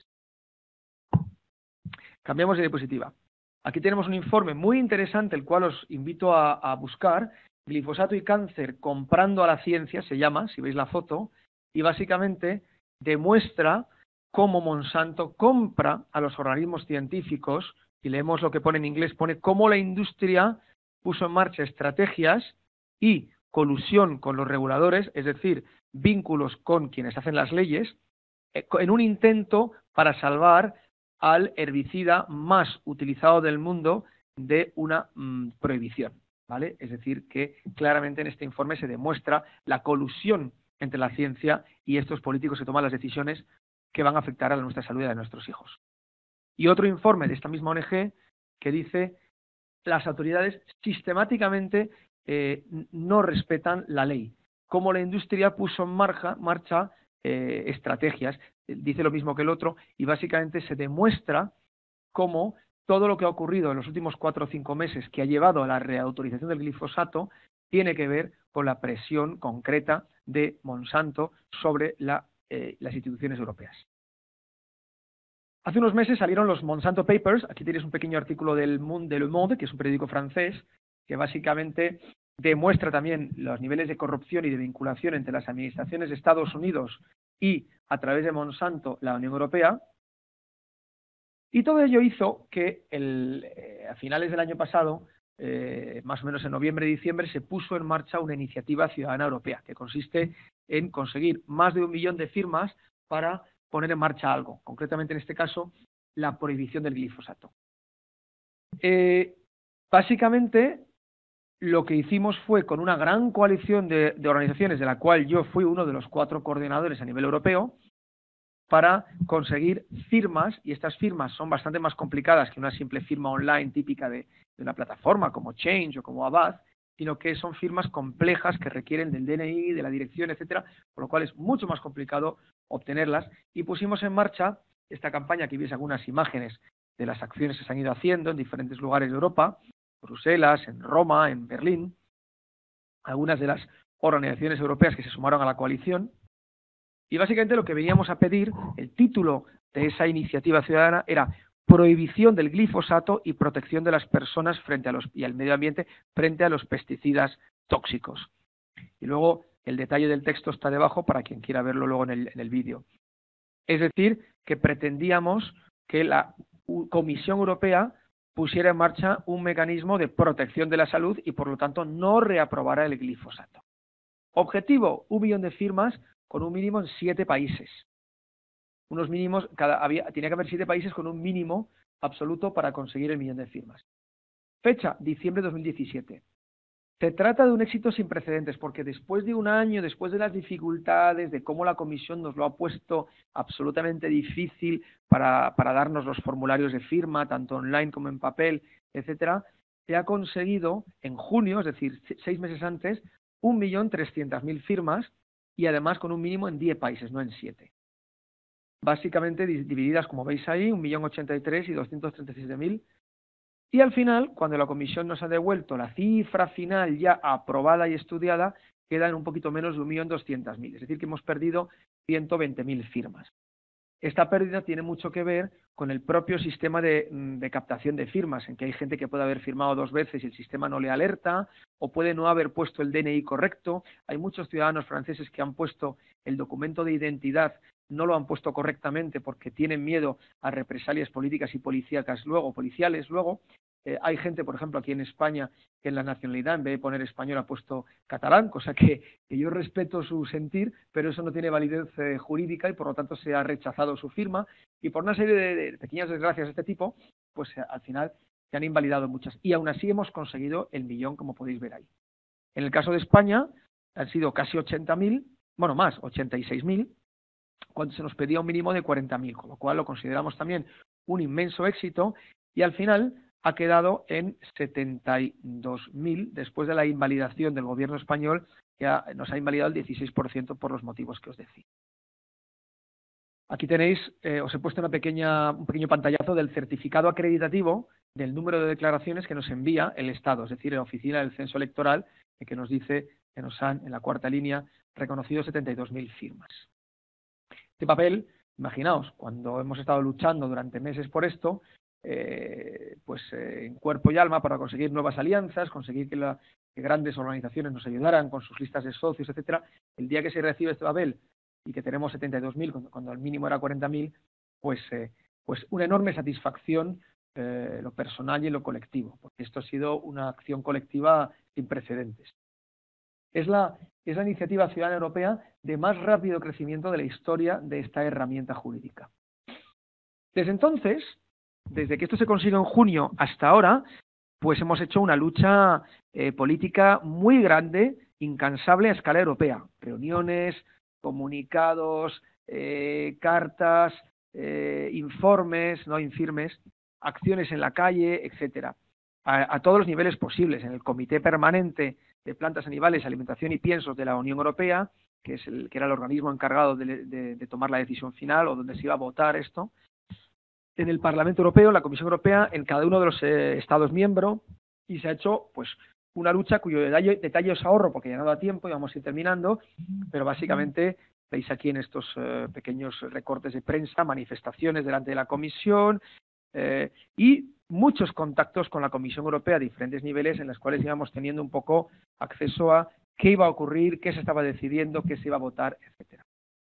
Cambiamos de diapositiva. Aquí tenemos un informe muy interesante, el cual os invito a, a buscar. Glifosato y cáncer comprando a la ciencia, se llama, si veis la foto, y básicamente demuestra cómo Monsanto compra a los organismos científicos, y leemos lo que pone en inglés, pone cómo la industria puso en marcha estrategias y colusión con los reguladores, es decir, vínculos con quienes hacen las leyes, en un intento para salvar al herbicida más utilizado del mundo de una mmm, prohibición, ¿vale? Es decir, que claramente en este informe se demuestra la colusión entre la ciencia y estos políticos que toman las decisiones que van a afectar a nuestra salud y a nuestros hijos. Y otro informe de esta misma O N G que dice las autoridades sistemáticamente eh, no respetan la ley. Como la industria puso en marcha, marcha eh, estrategias, eh, dice lo mismo que el otro, y básicamente se demuestra cómo todo lo que ha ocurrido en los últimos cuatro o cinco meses que ha llevado a la reautorización del glifosato tiene que ver con la presión concreta de Monsanto sobre la, eh, las instituciones europeas. Hace unos meses salieron los Monsanto Papers. Aquí tenéis un pequeño artículo del Monde, de Le Monde, que es un periódico francés, que básicamente demuestra también los niveles de corrupción y de vinculación entre las administraciones de Estados Unidos y, a través de Monsanto, la Unión Europea. Y todo ello hizo que el, eh, a finales del año pasado, eh, más o menos en noviembre y diciembre, se puso en marcha una iniciativa ciudadana europea, que consiste en conseguir más de un millón de firmas para poner en marcha algo, concretamente en este caso la prohibición del glifosato. Eh, básicamente lo que hicimos fue con una gran coalición de, de organizaciones, de la cual yo fui uno de los cuatro coordinadores a nivel europeo, para conseguir firmas, y estas firmas son bastante más complicadas que una simple firma online típica de, de una plataforma como Change o como Abad, sino que son firmas complejas que requieren del D N I, de la dirección, etcétera, por lo cual es mucho más complicado obtenerlas, y pusimos en marcha esta campaña. Aquí veis algunas imágenes de las acciones que se han ido haciendo en diferentes lugares de Europa, Bruselas, en Roma, en Berlín, algunas de las organizaciones europeas que se sumaron a la coalición, y básicamente lo que veníamos a pedir, el título de esa iniciativa ciudadana era prohibición del glifosato y protección de las personas frente a los, y al medio ambiente frente a los pesticidas tóxicos. Y luego el detalle del texto está debajo para quien quiera verlo luego en el, en el vídeo. Es decir, que pretendíamos que la Comisión Europea pusiera en marcha un mecanismo de protección de la salud y, por lo tanto, no reaprobara el glifosato. Objetivo, un millón de firmas con un mínimo en siete países. Unos mínimos, cada, había, tenía que haber siete países con un mínimo absoluto para conseguir el millón de firmas. Fecha, diciembre de dos mil diecisiete. Se trata de un éxito sin precedentes, porque después de un año, después de las dificultades, de cómo la Comisión nos lo ha puesto absolutamente difícil para, para darnos los formularios de firma, tanto online como en papel, etcétera, se ha conseguido en junio, es decir, seis meses antes, un millón trescientas mil firmas, y además con un mínimo en diez países, no en siete. Básicamente divididas, como veis ahí, un millón ochenta y tres y doscientos treinta y siete mil. Y al final, cuando la Comisión nos ha devuelto la cifra final ya aprobada y estudiada, queda en un poquito menos de un millón doscientas mil. Es decir, que hemos perdido ciento veinte mil firmas. Esta pérdida tiene mucho que ver con el propio sistema de, de captación de firmas, en que hay gente que puede haber firmado dos veces y el sistema no le alerta, o puede no haber puesto el D N I correcto. Hay muchos ciudadanos franceses que han puesto el documento de identidad no lo han puesto correctamente porque tienen miedo a represalias políticas y policíacas luego, policiales luego. Eh, hay gente, por ejemplo, aquí en España, que en la nacionalidad, en vez de poner español, ha puesto catalán, cosa que, que yo respeto su sentir, pero eso no tiene validez eh, jurídica y por lo tanto se ha rechazado su firma. Y por una serie de, de pequeñas desgracias de este tipo, pues eh, al final se han invalidado muchas. Y aún así hemos conseguido el millón, como podéis ver ahí. En el caso de España, han sido casi ochenta mil, bueno, más, ochenta y seis mil, cuando se nos pedía un mínimo de cuarenta mil, con lo cual lo consideramos también un inmenso éxito, y al final ha quedado en setenta y dos mil después de la invalidación del gobierno español, que ha, nos ha invalidado el dieciséis por ciento por los motivos que os decía. Aquí tenéis, eh, os he puesto una pequeña, un pequeño pantallazo del certificado acreditativo del número de declaraciones que nos envía el Estado, es decir, la Oficina del Censo Electoral, que nos dice que nos han, en la cuarta línea, reconocido setenta y dos mil firmas. Este papel, imaginaos, cuando hemos estado luchando durante meses por esto, eh, pues eh, en cuerpo y alma para conseguir nuevas alianzas, conseguir que, la, que grandes organizaciones nos ayudaran con sus listas de socios, etcétera. El día que se recibe este papel y que tenemos setenta y dos mil, cuando, cuando el mínimo era cuarenta mil, pues, eh, pues una enorme satisfacción eh, lo personal y en lo colectivo, porque esto ha sido una acción colectiva sin precedentes. Es la, es la iniciativa ciudadana europea de más rápido crecimiento de la historia de esta herramienta jurídica. Desde entonces, desde que esto se consiguió en junio hasta ahora, pues hemos hecho una lucha eh, política muy grande, incansable a escala europea. Reuniones, comunicados, eh, cartas, eh, informes, no infirmes, acciones en la calle, etcétera. A, a todos los niveles posibles, en el Comité Permanente de Plantas, Animales, Alimentación y Piensos de la Unión Europea, que es el que era el organismo encargado de, de, de tomar la decisión final o donde se iba a votar esto, en el Parlamento Europeo, en la Comisión Europea, en cada uno de los eh, Estados miembros, y se ha hecho pues una lucha cuyo detalle, detalle os ahorro porque ya no da tiempo y vamos a ir terminando, pero básicamente veis aquí en estos eh, pequeños recortes de prensa, manifestaciones delante de la Comisión eh, y muchos contactos con la Comisión Europea a diferentes niveles en los cuales íbamos teniendo un poco acceso a qué iba a ocurrir, qué se estaba decidiendo, qué se iba a votar, etcétera.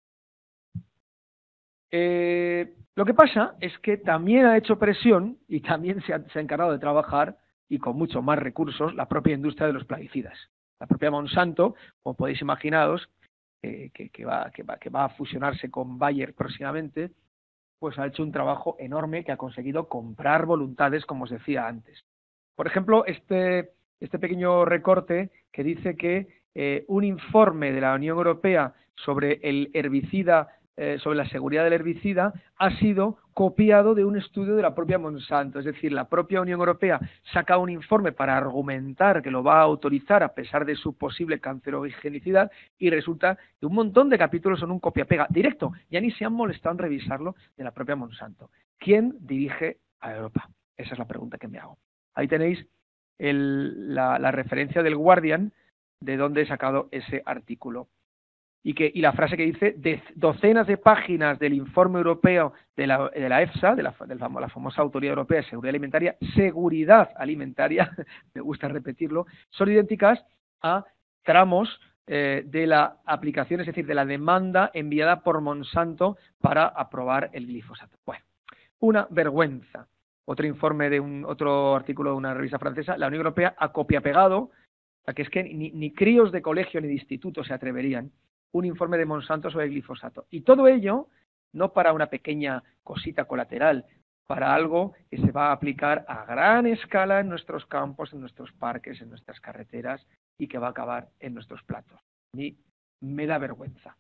Eh, lo que pasa es que también ha hecho presión y también se ha, se ha encargado de trabajar y con mucho más recursos la propia industria de los plaguicidas. La propia Monsanto, como podéis imaginaros, eh, que, que, va, que, va, que va a fusionarse con Bayer próximamente, pues ha hecho un trabajo enorme que ha conseguido comprar voluntades, como os decía antes. Por ejemplo, este, este pequeño recorte que dice que eh, un informe de la Unión Europea sobre el herbicida Eh, sobre la seguridad del herbicida ha sido copiado de un estudio de la propia Monsanto, es decir, la propia Unión Europea saca un informe para argumentar que lo va a autorizar a pesar de su posible cancerogenicidad y resulta que un montón de capítulos son un copia-pega directo, ya ni se han molestado en revisarlo de la propia Monsanto. ¿Quién dirige a Europa? Esa es la pregunta que me hago. Ahí tenéis el, la, la referencia del Guardian de dónde he sacado ese artículo. Y, que, y la frase que dice, de docenas de páginas del informe europeo de la, de la EFSA, de la, de la famosa Autoridad Europea de Seguridad Alimentaria, seguridad alimentaria, me gusta repetirlo, son idénticas a tramos eh, de la aplicación, es decir, de la demanda enviada por Monsanto para aprobar el glifosato. Bueno, una vergüenza. Otro informe de un otro artículo de una revista francesa, la Unión Europea ha copia-pegado, o sea, que es que ni, ni críos de colegio ni de instituto se atreverían, un informe de Monsanto sobre el glifosato. Y todo ello no para una pequeña cosita colateral, para algo que se va a aplicar a gran escala en nuestros campos, en nuestros parques, en nuestras carreteras y que va a acabar en nuestros platos. A mí me da vergüenza.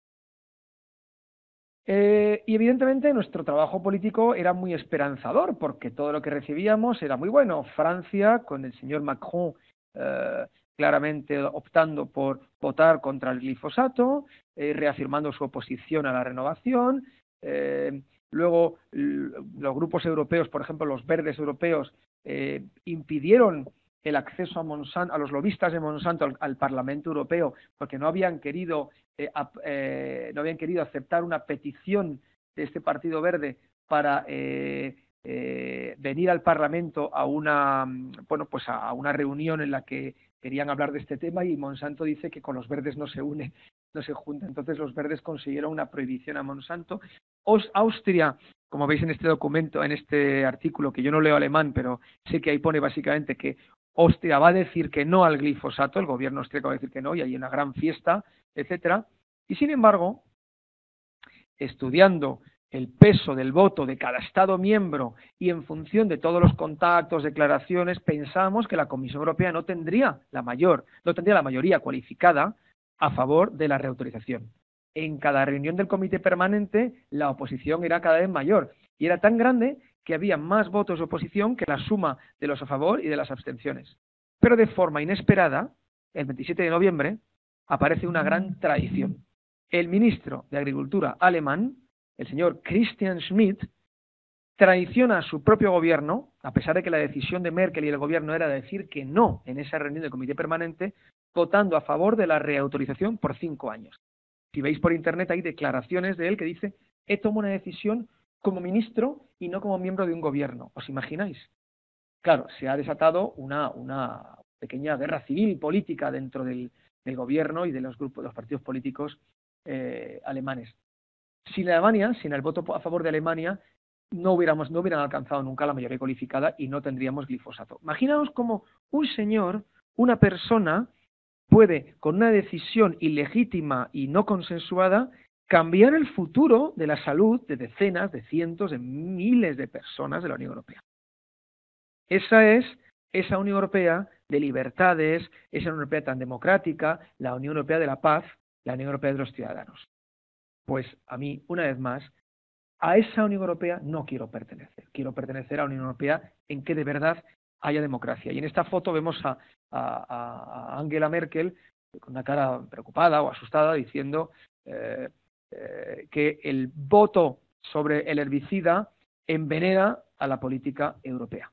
Eh, y evidentemente nuestro trabajo político era muy esperanzador porque todo lo que recibíamos era muy bueno. Francia, con el señor Macron eh, claramente optando por votar contra el glifosato, eh, reafirmando su oposición a la renovación. Eh, luego los grupos europeos, por ejemplo los verdes europeos, eh, impidieron el acceso a Monsanto, a los lobistas de Monsanto al, al Parlamento Europeo porque no habían querido eh, eh, no habían querido aceptar una petición de este Partido Verde para eh, eh, venir al Parlamento a una bueno pues a, a una reunión en la que querían hablar de este tema y Monsanto dice que con los verdes no se une, no se junta. Entonces los verdes consiguieron una prohibición a Monsanto. Os, Austria, como veis en este documento, en este artículo, que yo no leo alemán, pero sé que ahí pone básicamente que Austria va a decir que no al glifosato, el gobierno austríaco va a decir que no, y hay una gran fiesta, etcétera. Y sin embargo, estudiando el peso del voto de cada Estado miembro y en función de todos los contactos, declaraciones, pensamos que la Comisión Europea no tendría la mayor, no tendría la mayoría cualificada a favor de la reautorización. En cada reunión del comité permanente la oposición era cada vez mayor y era tan grande que había más votos de oposición que la suma de los a favor y de las abstenciones. Pero de forma inesperada, el veintisiete de noviembre, aparece una gran traición. El ministro de Agricultura alemán, el señor Christian Schmidt, traiciona a su propio gobierno, a pesar de que la decisión de Merkel y el gobierno era decir que no en esa reunión del comité permanente, votando a favor de la reautorización por cinco años. Si veis por internet hay declaraciones de él que dice: he tomado una decisión como ministro y no como miembro de un gobierno. ¿Os imagináis? Claro, se ha desatado una, una pequeña guerra civil política dentro del, del gobierno y de los grupos, de los partidos políticos eh, alemanes. Sin Alemania, sin el voto a favor de Alemania, no hubiéramos, no hubieran alcanzado nunca la mayoría cualificada y no tendríamos glifosato. Imaginaos cómo un señor, una persona, puede, con una decisión ilegítima y no consensuada, cambiar el futuro de la salud de decenas, de cientos, de miles de personas de la Unión Europea. Esa es esa Unión Europea de libertades, esa Unión Europea tan democrática, la Unión Europea de la paz, la Unión Europea de los ciudadanos. Pues a mí, una vez más, a esa Unión Europea no quiero pertenecer. Quiero pertenecer a una Unión Europea en que de verdad haya democracia. Y en esta foto vemos a, a, a Angela Merkel con una cara preocupada o asustada diciendo eh, eh, que el voto sobre el herbicida envenena a la política europea.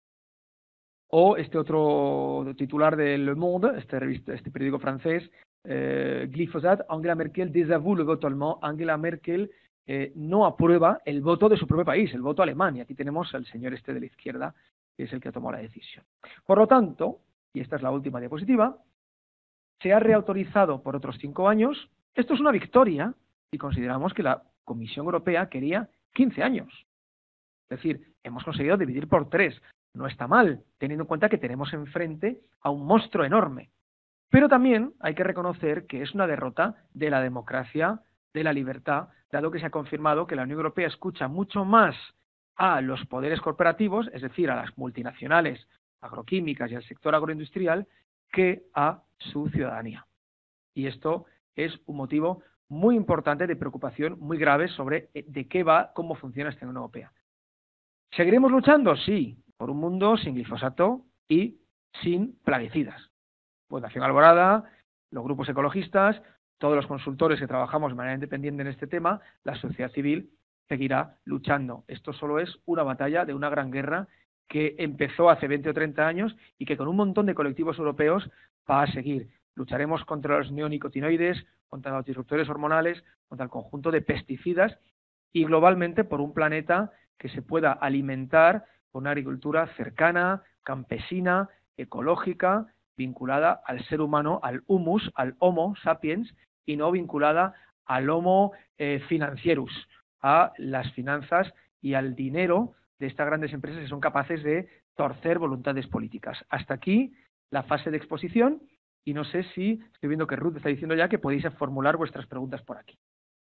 O este otro titular de Le Monde, este, revista, este periódico francés, eh, Glyphosate, Angela Merkel désavoue le vote allemand. Angela Merkel eh, no aprueba el voto de su propio país, el voto alemán. Y aquí tenemos al señor este de la izquierda, que es el que ha tomado la decisión. Por lo tanto, y esta es la última diapositiva, se ha reautorizado por otros cinco años. Esto es una victoria y consideramos que la Comisión Europea quería quince años. Es decir, hemos conseguido dividir por tres. No está mal, teniendo en cuenta que tenemos enfrente a un monstruo enorme. Pero también hay que reconocer que es una derrota de la democracia, de la libertad, dado que se ha confirmado que la Unión Europea escucha mucho más a los poderes corporativos, es decir, a las multinacionales agroquímicas y al sector agroindustrial, que a su ciudadanía. Y esto es un motivo muy importante de preocupación, muy grave sobre de qué va, cómo funciona esta Unión Europea. ¿Seguiremos luchando? Sí, por un mundo sin glifosato y sin plaguicidas. Fundación Alborada, los grupos ecologistas, todos los consultores que trabajamos de manera independiente en este tema, la sociedad civil seguirá luchando. Esto solo es una batalla de una gran guerra que empezó hace veinte o treinta años y que con un montón de colectivos europeos va a seguir. Lucharemos contra los neonicotinoides, contra los disruptores hormonales, contra el conjunto de pesticidas y globalmente por un planeta que se pueda alimentar con una agricultura cercana, campesina, ecológica, vinculada al ser humano, al humus, al Homo sapiens, y no vinculada al Homo eh, financierus, a las finanzas y al dinero de estas grandes empresas que son capaces de torcer voluntades políticas. Hasta aquí la fase de exposición y no sé si, estoy viendo que Ruth está diciendo ya que podéis formular vuestras preguntas por aquí.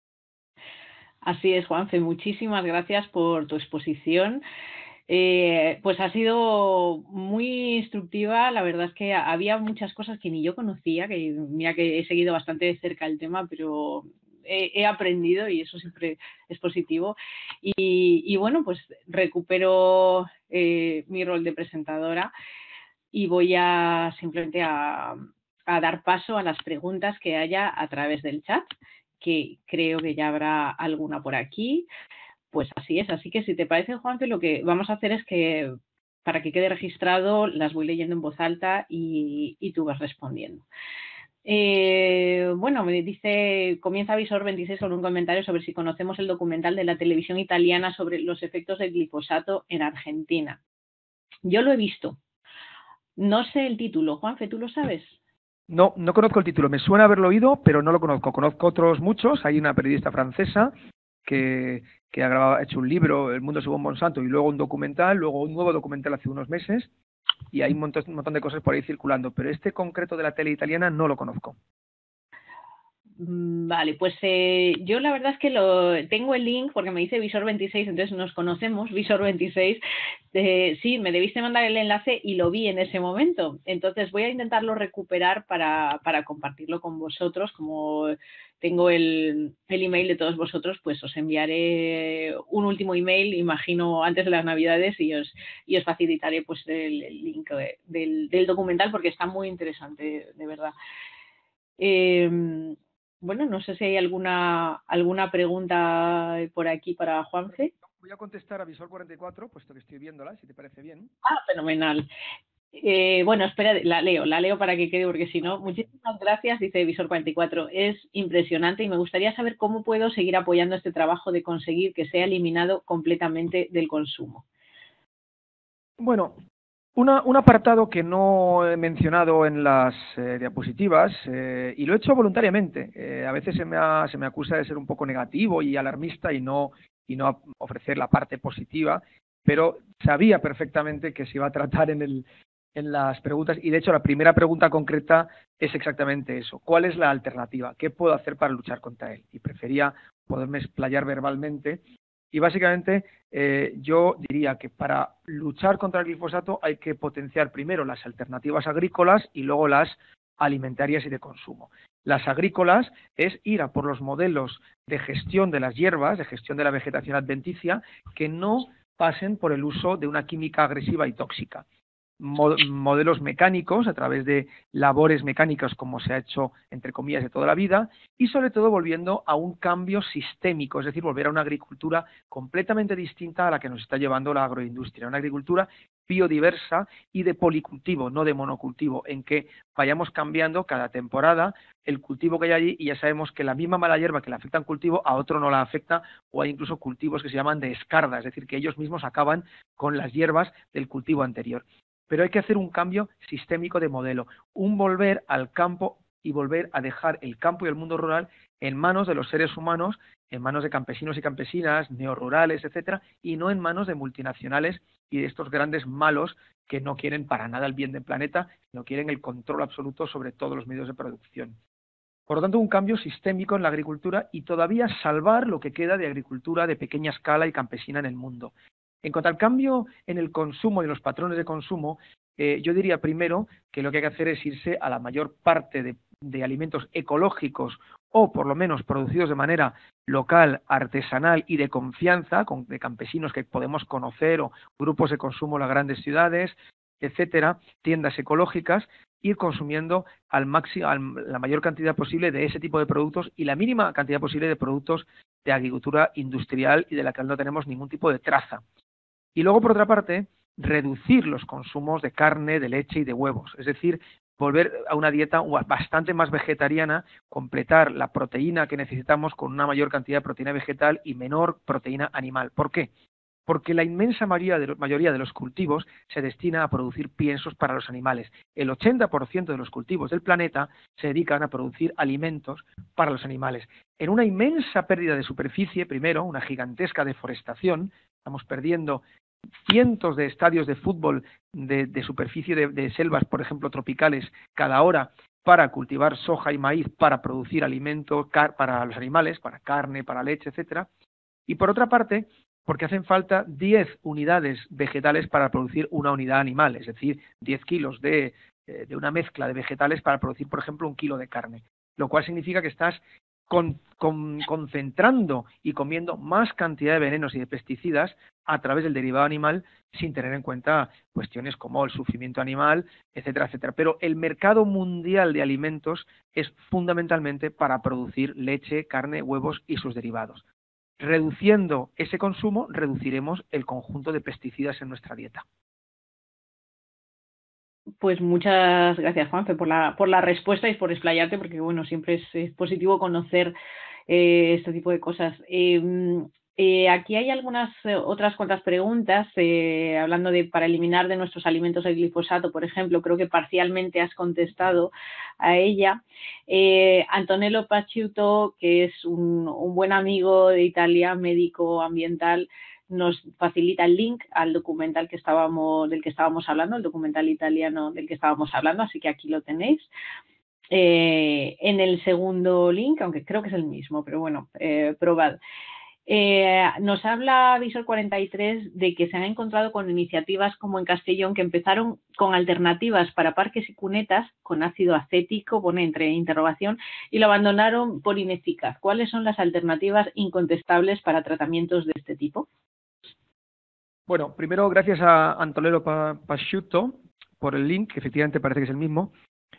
Así es, Juanfe, muchísimas gracias por tu exposición. Eh, pues ha sido muy instructiva, la verdad es que había muchas cosas que ni yo conocía, que mira que he seguido bastante de cerca el tema, pero he, he aprendido y eso siempre es positivo. Y, y bueno, pues recupero eh, mi rol de presentadora y voy a simplemente a, a dar paso a las preguntas que haya a través del chat, que creo que ya habrá alguna por aquí. Pues así es, así que si te parece, Juanfe, lo que vamos a hacer es que, para que quede registrado, las voy leyendo en voz alta y, y tú vas respondiendo. Eh, bueno, me dice, comienza Visor veintiséis con un comentario sobre si conocemos el documental de la televisión italiana sobre los efectos del glifosato en Argentina. Yo lo he visto. No sé el título. Juanfe, ¿tú lo sabes?
No, no conozco el título. Me suena haberlo oído, pero no lo conozco. Conozco otros muchos. Hay una periodista francesa que, que ha, grabado, ha hecho un libro, El mundo según Monsanto, y luego un documental, luego un nuevo documental hace unos meses, y hay un montón, un montón de cosas por ahí circulando. Pero este concreto de la tele italiana no lo conozco.
Mm, Vale, pues eh, yo la verdad es que lo tengo el link porque me dice Visor veintiséis, entonces nos conocemos, Visor veintiséis. Eh, sí, me debiste mandar el enlace y lo vi en ese momento. Entonces voy a intentarlo recuperar para, para compartirlo con vosotros. Como tengo el, el email de todos vosotros, pues os enviaré un último email, imagino, antes de las Navidades y os, y os facilitaré pues el, el link de- del, del documental porque está muy interesante, de verdad. Eh, bueno, no sé si hay alguna, alguna pregunta por aquí para Juanfe.
Voy a contestar a Visor cuarenta y cuatro, puesto que estoy viéndola, si te parece bien.
Ah, fenomenal. Eh, bueno, espera, la leo, la leo para que quede, porque si no, muchísimas gracias, dice Visor cuarenta y cuatro. Es impresionante y me gustaría saber cómo puedo seguir apoyando este trabajo de conseguir que sea eliminado completamente del consumo.
Bueno, una, un apartado que no he mencionado en las eh, diapositivas, eh, y lo he hecho voluntariamente. Eh, a veces se me, ha- se me acusa de ser un poco negativo y alarmista y no, y no ofrecer la parte positiva, pero sabía perfectamente que se iba a tratar en el, en las preguntas, y de hecho la primera pregunta concreta es exactamente eso. ¿Cuál es la alternativa? ¿Qué puedo hacer para luchar contra él? Y prefería poderme explayar verbalmente. Y básicamente eh, yo diría que para luchar contra el glifosato hay que potenciar primero las alternativas agrícolas y luego las alimentarias y de consumo. Las agrícolas es ir a por los modelos de gestión de las hierbas, de gestión de la vegetación adventicia, que no pasen por el uso de una química agresiva y tóxica. Modelos mecánicos a través de labores mecánicas como se ha hecho entre comillas de toda la vida, y sobre todo volviendo a un cambio sistémico, es decir, volver a una agricultura completamente distinta a la que nos está llevando la agroindustria, una agricultura biodiversa y de policultivo, no de monocultivo, en que vayamos cambiando cada temporada el cultivo que hay allí, y ya sabemos que la misma mala hierba que le afecta a un cultivo a otro no la afecta, o hay incluso cultivos que se llaman de escarda, es decir, que ellos mismos acaban con las hierbas del cultivo anterior. Pero hay que hacer un cambio sistémico de modelo, un volver al campo y volver a dejar el campo y el mundo rural en manos de los seres humanos, en manos de campesinos y campesinas, neorurales, etcétera, y no en manos de multinacionales y de estos grandes malos que no quieren para nada el bien del planeta, sino quieren el control absoluto sobre todos los medios de producción. Por lo tanto, un cambio sistémico en la agricultura y todavía salvar lo que queda de agricultura de pequeña escala y campesina en el mundo. En cuanto al cambio en el consumo y en los patrones de consumo, eh, yo diría primero que lo que hay que hacer es irse a la mayor parte de, de alimentos ecológicos o por lo menos producidos de manera local, artesanal y de confianza, con, de campesinos que podemos conocer o grupos de consumo en las grandes ciudades, etcétera, tiendas ecológicas, ir consumiendo al máximo, la mayor cantidad posible de ese tipo de productos y la mínima cantidad posible de productos de agricultura industrial y de la que no tenemos ningún tipo de traza. Y luego, por otra parte, reducir los consumos de carne, de leche y de huevos. Es decir, volver a una dieta bastante más vegetariana, completar la proteína que necesitamos con una mayor cantidad de proteína vegetal y menor proteína animal. ¿Por qué? Porque la inmensa mayoría de, los, mayoría de los cultivos se destina a producir piensos para los animales. El ochenta por ciento de los cultivos del planeta se dedican a producir alimentos para los animales. En una inmensa pérdida de superficie, primero, una gigantesca deforestación, estamos perdiendo cientos de estadios de fútbol de, de superficie de, de selvas, por ejemplo, tropicales, cada hora para cultivar soja y maíz para producir alimentos para los animales, para carne, para leche, etcétera. Y por otra parte, porque hacen falta diez unidades vegetales para producir una unidad animal, es decir, diez kilos de, de una mezcla de vegetales para producir, por ejemplo, un kilo de carne, lo cual significa que estás con, con, concentrando y comiendo más cantidad de venenos y de pesticidas a través del derivado animal sin tener en cuenta cuestiones como el sufrimiento animal, etcétera, etcétera. Pero el mercado mundial de alimentos es fundamentalmente para producir leche, carne, huevos y sus derivados. Reduciendo ese consumo, reduciremos el conjunto de pesticidas en nuestra dieta.
Pues muchas gracias, Juanfe, por la, por la respuesta y por explayarte, porque bueno, siempre es, es positivo conocer eh, este tipo de cosas. Eh, Eh, aquí hay algunas eh, otras cuantas preguntas, eh, hablando de para eliminar de nuestros alimentos el glifosato, por ejemplo, creo que parcialmente has contestado a ella. Eh, Antonello Paciuto, que es un, un buen amigo de Italia, médico ambiental, nos facilita el link al documental que estábamos, del que estábamos hablando, el documental italiano del que estábamos hablando, así que aquí lo tenéis. Eh, en el segundo link, aunque creo que es el mismo, pero bueno, eh, probad. Eh, nos habla Visor cuarenta y tres de que se han encontrado con iniciativas como en Castellón que empezaron con alternativas para parques y cunetas con ácido acético, pone entre interrogación, y lo abandonaron por ineficaz. ¿Cuáles son las alternativas incontestables para tratamientos de este tipo?
Bueno, primero gracias a Antonello Pasciutto por el link, que efectivamente parece que es el mismo.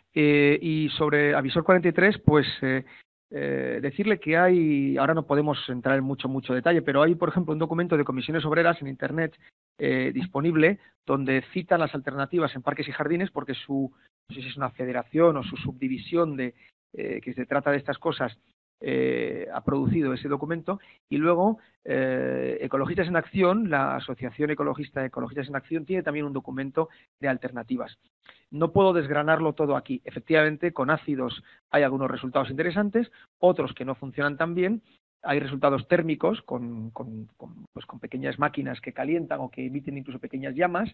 Eh, y sobre Avisor cuarenta y tres, pues eh, eh, decirle que hay, ahora no podemos entrar en mucho, mucho detalle, pero hay, por ejemplo, un documento de comisiones obreras en Internet eh, disponible donde citan las alternativas en parques y jardines, porque su, no sé si es una federación o su subdivisión de eh, que se trata de estas cosas, eh, ha producido ese documento, y luego eh, Ecologistas en Acción, la Asociación Ecologista de Ecologistas en Acción, tiene también un documento de alternativas. No puedo desgranarlo todo aquí. Efectivamente, con ácidos hay algunos resultados interesantes, otros que no funcionan tan bien. Hay resultados térmicos con, con, con, pues con pequeñas máquinas que calientan o que emiten incluso pequeñas llamas.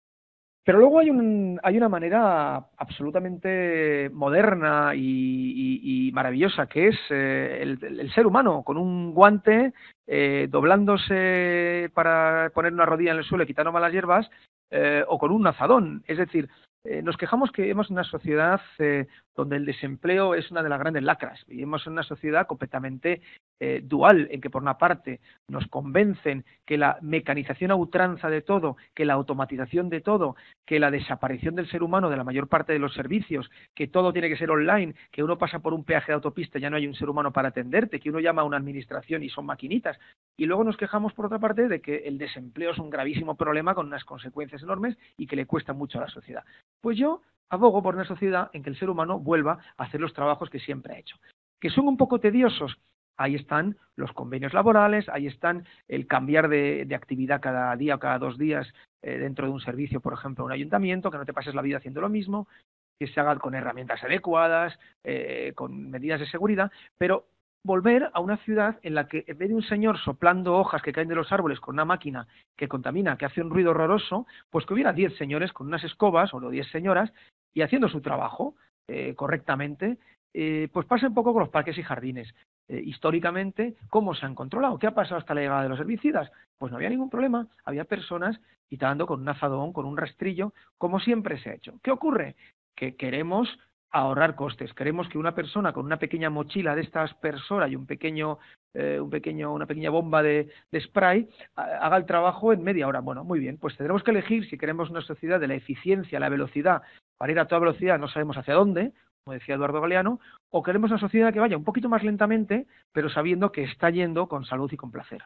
Pero luego hay, un, hay una manera absolutamente moderna y, y, y maravillosa, que es eh, el, el ser humano, con un guante, eh, doblándose para poner una rodilla en el suelo y quitando malas hierbas, eh, o con un azadón. Es decir, eh, nos quejamos que vivimos en una sociedad eh, donde el desempleo es una de las grandes lacras. Vivimos en una sociedad completamente eh, dual, en que por una parte nos convencen que la mecanización a ultranza de todo, que la automatización de todo, que la desaparición del ser humano de la mayor parte de los servicios, que todo tiene que ser online, que uno pasa por un peaje de autopista y ya no hay un ser humano para atenderte, que uno llama a una administración y son maquinitas. Y luego nos quejamos, por otra parte, de que el desempleo es un gravísimo problema con unas consecuencias enormes y que le cuesta mucho a la sociedad. Pues yo abogo por una sociedad en que el ser humano vuelva a hacer los trabajos que siempre ha hecho. ¿Que son un poco tediosos? Ahí están los convenios laborales, ahí están el cambiar de, de actividad cada día o cada dos días eh, dentro de un servicio, por ejemplo, un ayuntamiento, que no te pases la vida haciendo lo mismo, que se haga con herramientas adecuadas, eh, con medidas de seguridad, pero volver a una ciudad en la que en vez de un señor soplando hojas que caen de los árboles con una máquina que contamina, que hace un ruido horroroso, pues que hubiera diez señores con unas escobas o diez señoras y haciendo su trabajo eh, correctamente, eh, pues pasa un poco con los parques y jardines. Eh, históricamente, ¿cómo se han controlado? ¿Qué ha pasado hasta la llegada de los herbicidas? Pues no había ningún problema, había personas quitando con un azadón, con un rastrillo, como siempre se ha hecho. ¿Qué ocurre? Que queremos ahorrar costes, queremos que una persona con una pequeña mochila de esta aspersora y un pequeño, eh, un pequeño, una pequeña bomba de, de spray haga el trabajo en media hora. Bueno, muy bien, pues tendremos que elegir si queremos una sociedad de la eficiencia, la velocidad, para ir a toda velocidad, no sabemos hacia dónde, como decía Eduardo Galeano, o queremos una sociedad que vaya un poquito más lentamente, pero sabiendo que está yendo con salud y con placer.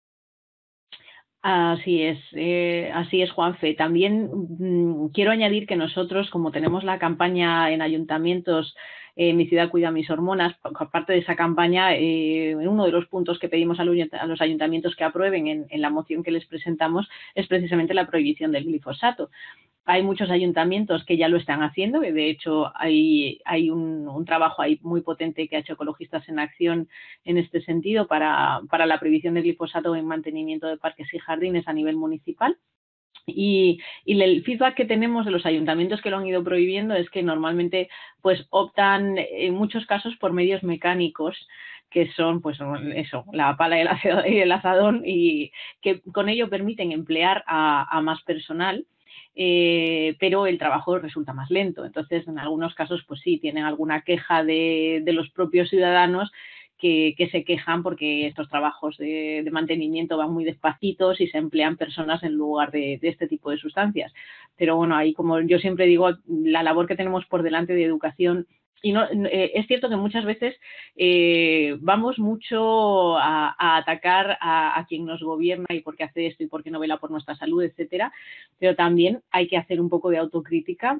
Así es, eh, así es, Juanfe. También mmm, quiero añadir que nosotros, como tenemos la campaña en ayuntamientos, eh, Mi ciudad cuida mis hormonas, aparte de esa campaña, eh, uno de los puntos que pedimos a los ayuntamientos que aprueben en, en la moción que les presentamos es precisamente la prohibición del glifosato. Hay muchos ayuntamientos que ya lo están haciendo, que de hecho hay, hay un, un trabajo ahí muy potente que ha hecho Ecologistas en Acción en este sentido para, para la prohibición del glifosato en mantenimiento de parques y jardines a nivel municipal. Y, y el feedback que tenemos de los ayuntamientos que lo han ido prohibiendo es que normalmente pues optan en muchos casos por medios mecánicos que son pues eso, la pala y el azadón, y que con ello permiten emplear a, a más personal. Eh, pero el trabajo resulta más lento. Entonces, en algunos casos, pues sí, tienen alguna queja de, de los propios ciudadanos que, que se quejan porque estos trabajos de, de mantenimiento van muy despacitos y se emplean personas en lugar de, de este tipo de sustancias. Pero bueno, ahí, como yo siempre digo, la labor que tenemos por delante de educación. Y no, eh, es cierto que muchas veces eh, vamos mucho a, a atacar a, a quien nos gobierna y por qué hace esto y por qué no vela por nuestra salud, etcétera, pero también hay que hacer un poco de autocrítica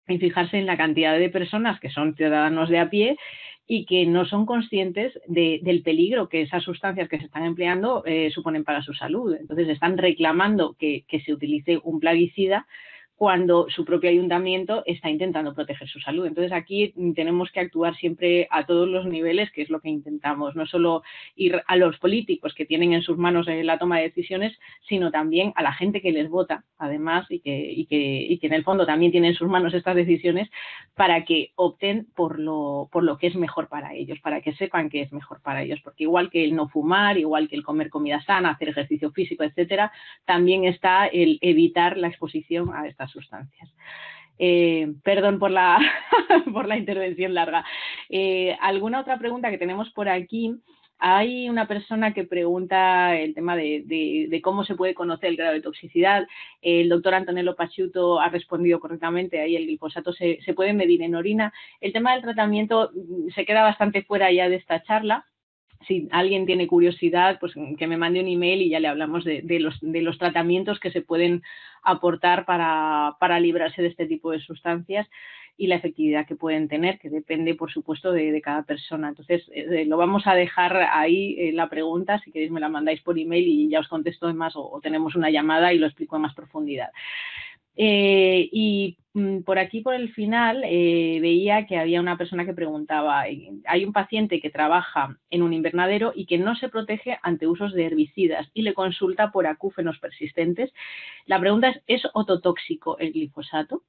y fijarse en la cantidad de personas que son ciudadanos de a pie y que no son conscientes de, del peligro que esas sustancias que se están empleando eh, suponen para su salud. Entonces están reclamando que, que se utilice un plaguicida cuando su propio ayuntamiento está intentando proteger su salud. Entonces aquí tenemos que actuar siempre a todos los niveles, que es lo que intentamos, no solo ir a los políticos que tienen en sus manos la toma de decisiones, sino también a la gente que les vota, además, y que, y que, y que en el fondo también tiene en sus manos estas decisiones para que opten por lo, por lo que es mejor para ellos, para que sepan que es mejor para ellos, porque igual que el no fumar, igual que el comer comida sana, hacer ejercicio físico, etcétera, también está el evitar la exposición a estas sustancias. Eh, perdón por la, por la intervención larga. Eh, ¿Alguna otra pregunta que tenemos por aquí? Hay una persona que pregunta el tema de, de, de cómo se puede conocer el grado de toxicidad. El doctor Antonello Paciuto ha respondido correctamente. Ahí el glifosato se, se puede medir en orina. El tema del tratamiento se queda bastante fuera ya de esta charla. Si alguien tiene curiosidad, pues que me mande un email y ya le hablamos de, de, los, de los tratamientos que se pueden aportar para, para librarse de este tipo de sustancias y la efectividad que pueden tener, que depende, por supuesto, de, de cada persona. Entonces, eh, lo vamos a dejar ahí eh, la pregunta, si queréis me la mandáis por email y ya os contesto en más o, o tenemos una llamada y lo explico en más profundidad. Eh, y mm, por aquí, por el final, eh, veía que había una persona que preguntaba, hay un paciente que trabaja en un invernadero y que no se protege ante usos de herbicidas y le consulta por acúfenos persistentes. La pregunta es, ¿es ototóxico el glifosato?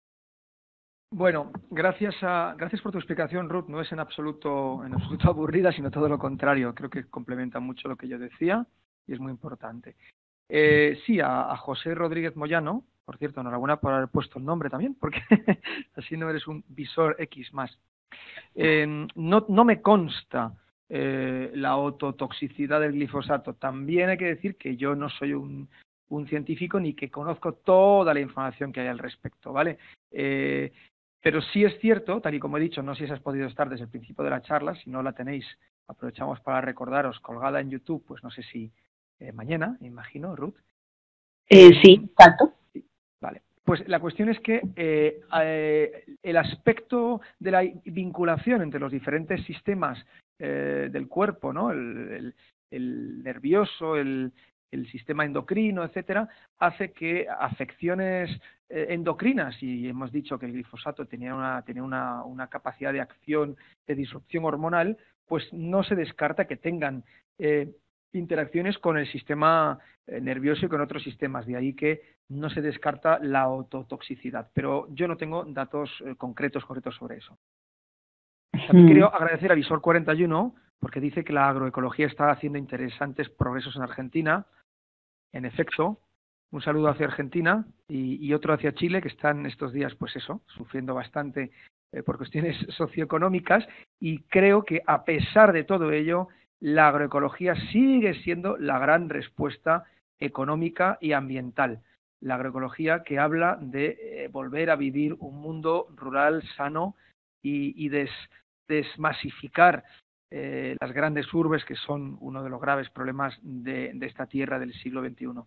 Bueno, gracias a, gracias por tu explicación, Ruth. No es en absoluto, en absoluto aburrida, sino todo lo contrario. Creo que complementa mucho lo que yo decía y es muy importante. Eh, sí, a, a José Rodríguez Moyano, por cierto, enhorabuena por haber puesto el nombre también, porque así no eres un visor X más. Eh, no, no me consta eh, la ototoxicidad del glifosato. También hay que decir que yo no soy un, un científico ni que conozco toda la información que hay al respecto, ¿vale? Eh, pero sí es cierto, tal y como he dicho, no sé si has podido estar desde el principio de la charla, si no la tenéis, aprovechamos para recordaros, colgada en YouTube, pues no sé si eh, mañana, me imagino, Ruth.
Eh, sí, exacto.
Vale. Pues la cuestión es que eh, eh, el aspecto de la vinculación entre los diferentes sistemas eh, del cuerpo, ¿no? el, el, el nervioso, el, el sistema endocrino, etcétera, hace que afecciones eh, endocrinas, y hemos dicho que el glifosato tenía una, tenía una, una capacidad de acción de disrupción hormonal, pues no se descarta que tengan eh, interacciones con el sistema eh, nervioso y con otros sistemas, de ahí que no se descarta la ototoxicidad, pero yo no tengo datos eh, concretos, concretos sobre eso. También quiero agradecer a Visor cuarenta y uno porque dice que la agroecología está haciendo interesantes progresos en Argentina. En efecto, un saludo hacia Argentina y, y otro hacia Chile, que están estos días, pues eso, sufriendo bastante eh, por cuestiones socioeconómicas, y creo que a pesar de todo ello, la agroecología sigue siendo la gran respuesta económica y ambiental. La agroecología que habla de eh, volver a vivir un mundo rural sano y, y des, desmasificar eh, las grandes urbes, que son uno de los graves problemas de, de esta tierra del siglo veintiuno.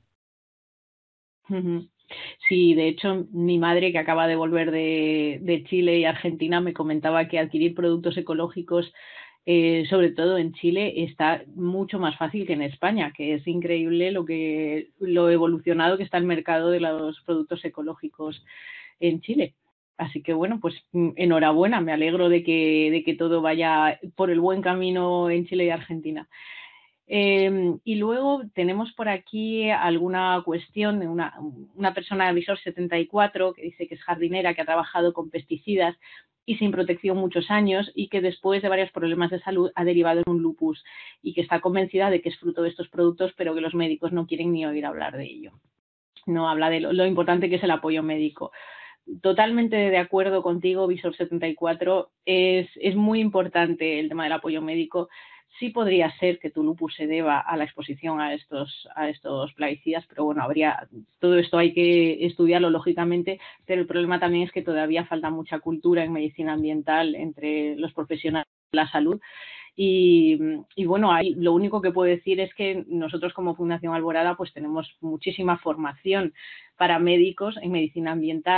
Sí, de hecho, mi madre, que acaba de volver de, de Chile y Argentina, me comentaba que adquirir productos ecológicos, eh, sobre todo en Chile, está mucho más fácil que en España, que es increíble lo que lo evolucionado que está el mercado de los productos ecológicos en Chile. Así que bueno, pues enhorabuena, me alegro de que, de que todo vaya por el buen camino en Chile y Argentina. Eh, y luego tenemos por aquí alguna cuestión de una, una persona de Visor setenta y cuatro que dice que es jardinera, que ha trabajado con pesticidas y sin protección muchos años y que después de varios problemas de salud ha derivado en un lupus y que está convencida de que es fruto de estos productos, pero que los médicos no quieren ni oír hablar de ello. No habla de lo, lo importante que es el apoyo médico. Totalmente de acuerdo contigo, Visor setenta y cuatro, es, es muy importante el tema del apoyo médico. Sí podría ser que tu lupus se deba a la exposición a estos, a estos plaguicidas, pero bueno, habría, todo esto hay que estudiarlo lógicamente, pero el problema también es que todavía falta mucha cultura en medicina ambiental entre los profesionales de la salud. Y, y bueno, ahí lo único que puedo decir es que nosotros como Fundación Alborada pues tenemos muchísima formación para médicos en medicina ambiental,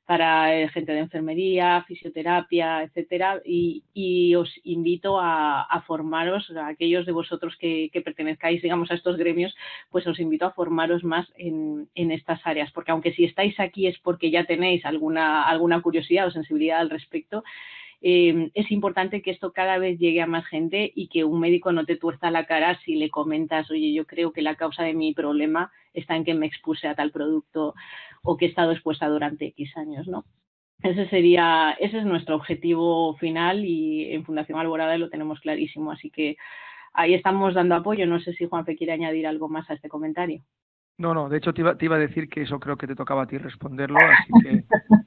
para eh, gente de enfermería, fisioterapia, etcétera, y, y os invito a, a formaros, a aquellos de vosotros que, que pertenezcáis, digamos, a estos gremios, pues os invito a formaros más en, en estas áreas, porque aunque si estáis aquí es porque ya tenéis alguna, alguna curiosidad o sensibilidad al respecto, Eh, es importante que esto cada vez llegue a más gente y que un médico no te tuerza la cara si le comentas, oye, yo creo que la causa de mi problema está en que me expuse a tal producto o que he estado expuesta durante X años, ¿no? Ese sería, ese es nuestro objetivo final y en Fundación Alborada lo tenemos clarísimo, así que ahí estamos dando apoyo. No sé si Juanfe quiere añadir algo más a este comentario.
No, no, de hecho te iba, te iba a decir que eso creo que te tocaba a ti responderlo, así que...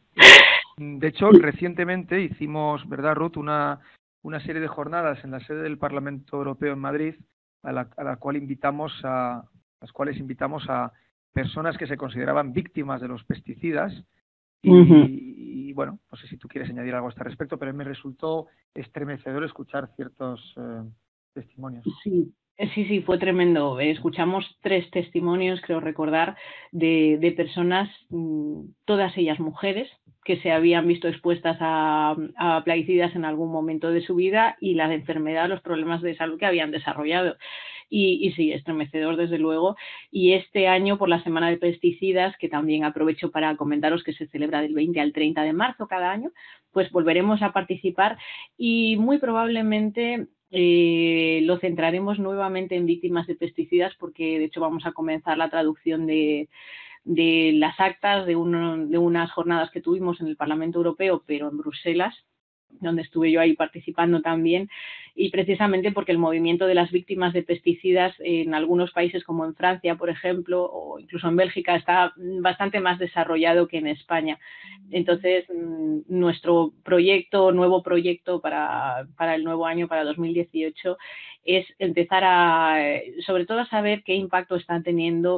De hecho, recientemente hicimos, ¿verdad, Ruth?, una, una serie de jornadas en la sede del Parlamento Europeo en Madrid, a la, a la cual invitamos a, las cuales invitamos a personas que se consideraban víctimas de los pesticidas. Y, uh-huh. y bueno, no sé si tú quieres añadir algo a este respecto, pero me resultó estremecedor escuchar ciertos eh, testimonios.
Sí. Sí, sí, fue tremendo. Escuchamos tres testimonios, creo recordar, de, de personas, todas ellas mujeres, que se habían visto expuestas a, a plaguicidas en algún momento de su vida y la enfermedad, los problemas de salud que habían desarrollado. Y, y sí, estremecedor desde luego. Y este año, por la Semana de Pesticidas, que también aprovecho para comentaros que se celebra del veinte al treinta de marzo cada año, pues volveremos a participar y muy probablemente... Eh, lo centraremos nuevamente en víctimas de pesticidas porque de hecho vamos a comenzar la traducción de, de las actas de, uno, de unas jornadas que tuvimos en el Parlamento Europeo, pero en Bruselas, donde estuve yo ahí participando también, y precisamente porque el movimiento de las víctimas de pesticidas en algunos países como en Francia, por ejemplo, o incluso en Bélgica, está bastante más desarrollado que en España. Entonces, nuestro proyecto, nuevo proyecto para, para el nuevo año, para dos mil dieciocho, es empezar a, sobre todo, a saber qué impacto están teniendo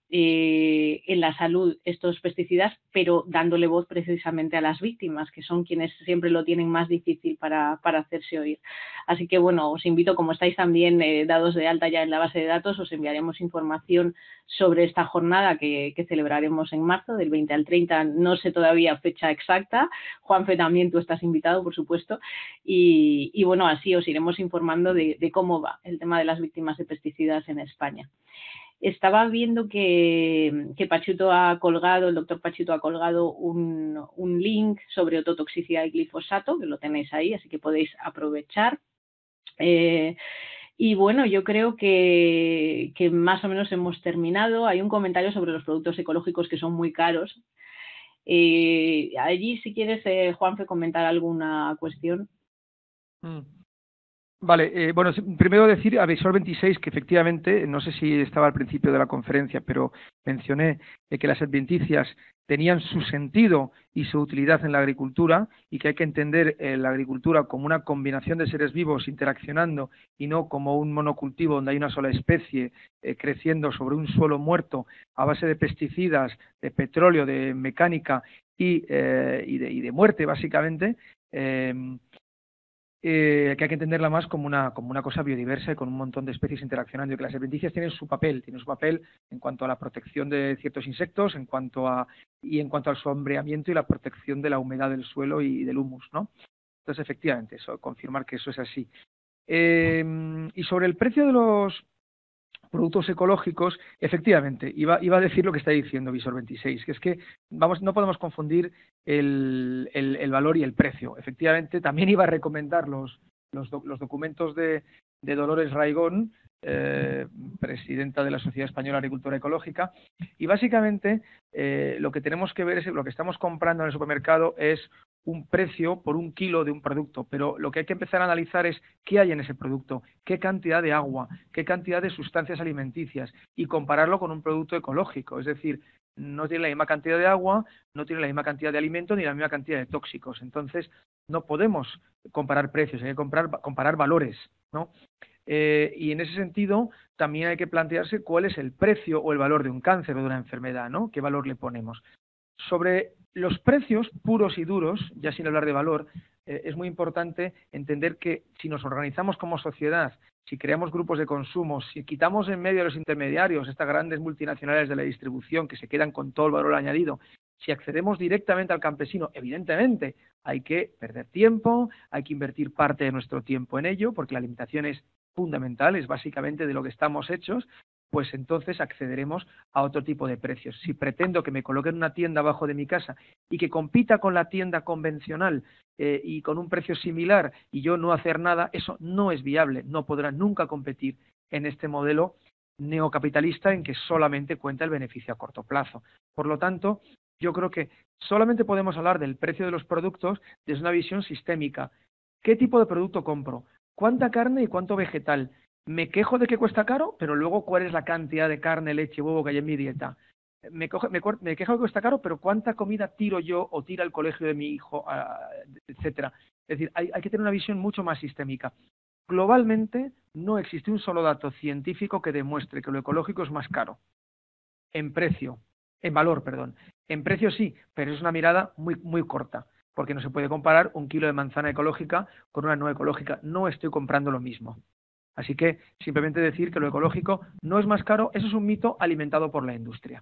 Eh, en la salud estos pesticidas, pero dándole voz precisamente a las víctimas, que son quienes siempre lo tienen más difícil para, para hacerse oír. Así que bueno, os invito, como estáis también eh, dados de alta ya en la base de datos, os enviaremos información sobre esta jornada que, que celebraremos en marzo, del veinte al treinta, no sé todavía fecha exacta. Juanfe, también tú estás invitado, por supuesto, y, y bueno, así os iremos informando de, de cómo va el tema de las víctimas de pesticidas en España. Estaba viendo que, que Pachuto ha colgado, el doctor Pachuto ha colgado un, un link sobre ototoxicidad de glifosato, que lo tenéis ahí, así que podéis aprovechar. Eh, y bueno, yo creo que, que más o menos hemos terminado. Hay un comentario sobre los productos ecológicos que son muy caros. Eh, allí, si quieres, eh, Juanfe, comentar alguna cuestión.
Mm. Vale, eh, bueno, primero decir a Visor veintiséis que efectivamente, no sé si estaba al principio de la conferencia, pero mencioné eh, que las adventicias tenían su sentido y su utilidad en la agricultura y que hay que entender eh, la agricultura como una combinación de seres vivos interaccionando y no como un monocultivo donde hay una sola especie eh, creciendo sobre un suelo muerto a base de pesticidas, de petróleo, de mecánica y, eh, y, de, y de muerte, básicamente. Eh, Eh, que hay que entenderla más como una, como una cosa biodiversa y con un montón de especies interaccionando, y que las adventicias tienen su papel, tienen su papel en cuanto a la protección de ciertos insectos, en cuanto a, y en cuanto al sombreamiento y la protección de la humedad del suelo y del humus, ¿no? Entonces, efectivamente, eso, confirmar que eso es así. Eh, y sobre el precio de los productos ecológicos, efectivamente, iba, iba a decir lo que está diciendo Visor veintiséis, que es que vamos, no podemos confundir el, el, el valor y el precio. Efectivamente, también iba a recomendar los, los, do, los documentos de, de Dolores Raigón, eh, presidenta de la Sociedad Española de Agricultura Ecológica, y básicamente eh, lo que tenemos que ver es lo que estamos comprando en el supermercado es un precio por un kilo de un producto, pero lo que hay que empezar a analizar es qué hay en ese producto, qué cantidad de agua, qué cantidad de sustancias alimenticias y compararlo con un producto ecológico, es decir, no tiene la misma cantidad de agua, no tiene la misma cantidad de alimento ni la misma cantidad de tóxicos, entonces no podemos comparar precios, hay que comparar, comparar valores, ¿no? Eh, y en ese sentido también hay que plantearse cuál es el precio o el valor de un cáncer o de una enfermedad, ¿no? ¿Qué valor le ponemos? Sobre los precios puros y duros, ya sin hablar de valor, eh, es muy importante entender que si nos organizamos como sociedad, si creamos grupos de consumo, si quitamos en medio a los intermediarios, estas grandes multinacionales de la distribución que se quedan con todo el valor añadido, si accedemos directamente al campesino, evidentemente hay que perder tiempo, hay que invertir parte de nuestro tiempo en ello, porque la alimentación es fundamental, es básicamente de lo que estamos hechos, pues entonces accederemos a otro tipo de precios. Si pretendo que me coloquen una tienda abajo de mi casa y que compita con la tienda convencional eh, y con un precio similar y yo no hacer nada, eso no es viable, no podrá nunca competir en este modelo neocapitalista en que solamente cuenta el beneficio a corto plazo. Por lo tanto, yo creo que solamente podemos hablar del precio de los productos desde una visión sistémica. ¿Qué tipo de producto compro? ¿Cuánta carne y cuánto vegetal? Me quejo de que cuesta caro, pero luego ¿cuál es la cantidad de carne, leche, huevo que hay en mi dieta? Me, coge, me, me quejo de que cuesta caro, pero ¿cuánta comida tiro yo o tira el colegio de mi hijo, etcétera? Es decir, hay, hay que tener una visión mucho más sistémica. Globalmente no existe un solo dato científico que demuestre que lo ecológico es más caro. En precio, en valor, perdón. En precio sí, pero es una mirada muy, muy corta, porque no se puede comparar un kilo de manzana ecológica con una no ecológica. No estoy comprando lo mismo. Así que simplemente decir que lo ecológico no es más caro, eso es un mito alimentado por la industria.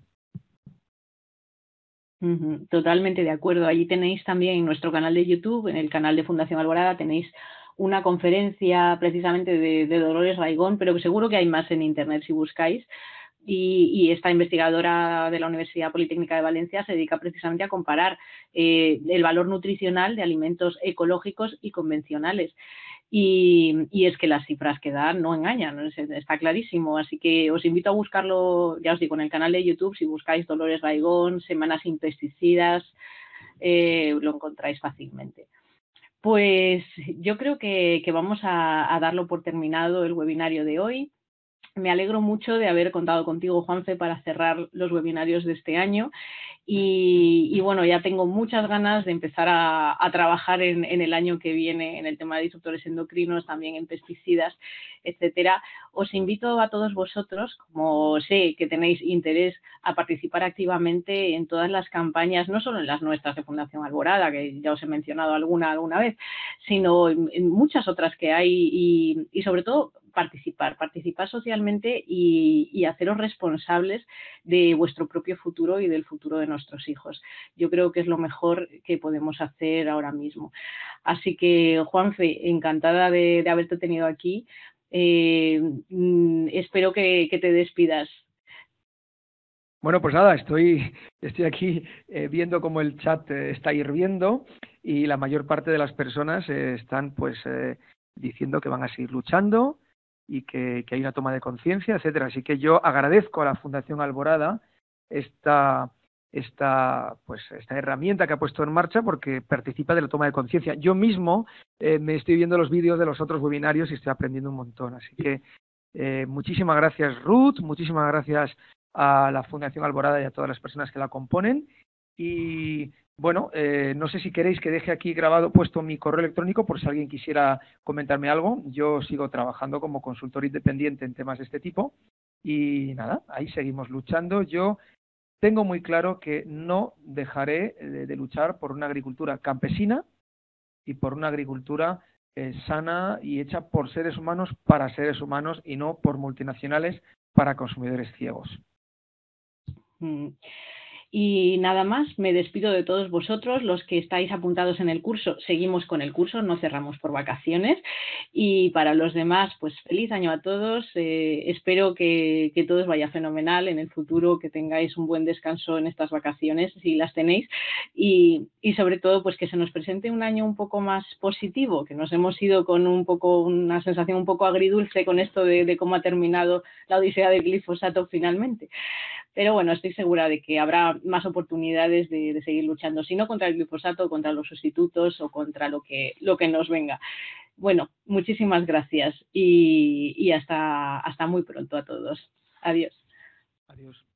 Uh-huh, totalmente de acuerdo. Allí tenéis también en nuestro canal de YouTube, en el canal de Fundación Alborada, tenéis una conferencia precisamente de, de Dolores Raigón, pero seguro que hay más en Internet si buscáis. Y, y esta investigadora de la Universidad Politécnica de Valencia se dedica precisamente a comparar eh, el valor nutricional de alimentos ecológicos y convencionales. Y, y es que las cifras que dan no engañan, está clarísimo. Así que os invito a buscarlo, ya os digo, en el canal de YouTube, si buscáis Dolores Raigón, Semanas sin pesticidas, eh, lo encontráis fácilmente. Pues yo creo que, que vamos a, a darlo por terminado el webinario de hoy. Me alegro mucho de haber contado contigo, Juanfe, para cerrar los webinarios de este año y, y bueno, ya tengo muchas ganas de empezar a, a trabajar en, en el año que viene en el tema de disruptores endocrinos, también en pesticidas, etcétera. Os invito a todos vosotros, como sé que tenéis interés, a participar activamente en todas las campañas, no solo en las nuestras de Fundación Alborada, que ya os he mencionado alguna alguna vez, sino en, en muchas otras que hay y, y sobre todo participar, participar socialmente y, y haceros responsables de vuestro propio futuro y del futuro de nuestros hijos. Yo creo que es lo mejor que podemos hacer ahora mismo. Así que, Juanfe, encantada de, de haberte tenido aquí. Eh, mm, espero que, que te despidas.
Bueno, pues nada, estoy, estoy aquí eh, viendo cómo el chat eh, está hirviendo y la mayor parte de las personas eh, están pues eh, diciendo que van a seguir luchando y que, que hay una toma de conciencia, etcétera. Así que yo agradezco a la Fundación Alborada esta, esta, pues, esta herramienta que ha puesto en marcha porque participa de la toma de conciencia. Yo mismo eh, me estoy viendo los vídeos de los otros webinarios y estoy aprendiendo un montón. Así que eh, muchísimas gracias, Ruth, muchísimas gracias a la Fundación Alborada y a todas las personas que la componen. Y bueno, eh, no sé si queréis que deje aquí grabado puesto mi correo electrónico por si alguien quisiera comentarme algo. Yo sigo trabajando como consultor independiente en temas de este tipo y nada, ahí seguimos luchando. Yo tengo muy claro que no dejaré de, de luchar por una agricultura campesina y por una agricultura eh, sana y hecha por seres humanos para seres humanos y no por multinacionales para consumidores ciegos.
Mm. Y nada más, me despido de todos vosotros, los que estáis apuntados en el curso, seguimos con el curso, no cerramos por vacaciones. Y para los demás, pues feliz año a todos, eh, espero que, que todo os vaya fenomenal en el futuro, que tengáis un buen descanso en estas vacaciones, si las tenéis, y, y sobre todo, pues que se nos presente un año un poco más positivo, que nos hemos ido con un poco, una sensación un poco agridulce con esto de, de cómo ha terminado la odisea del glifosato finalmente. Pero bueno, estoy segura de que habrá más oportunidades de, de seguir luchando, si no contra el glifosato, contra los sustitutos o contra lo que, lo que nos venga. Bueno, muchísimas gracias y, y hasta, hasta muy pronto a todos. Adiós.
Adiós.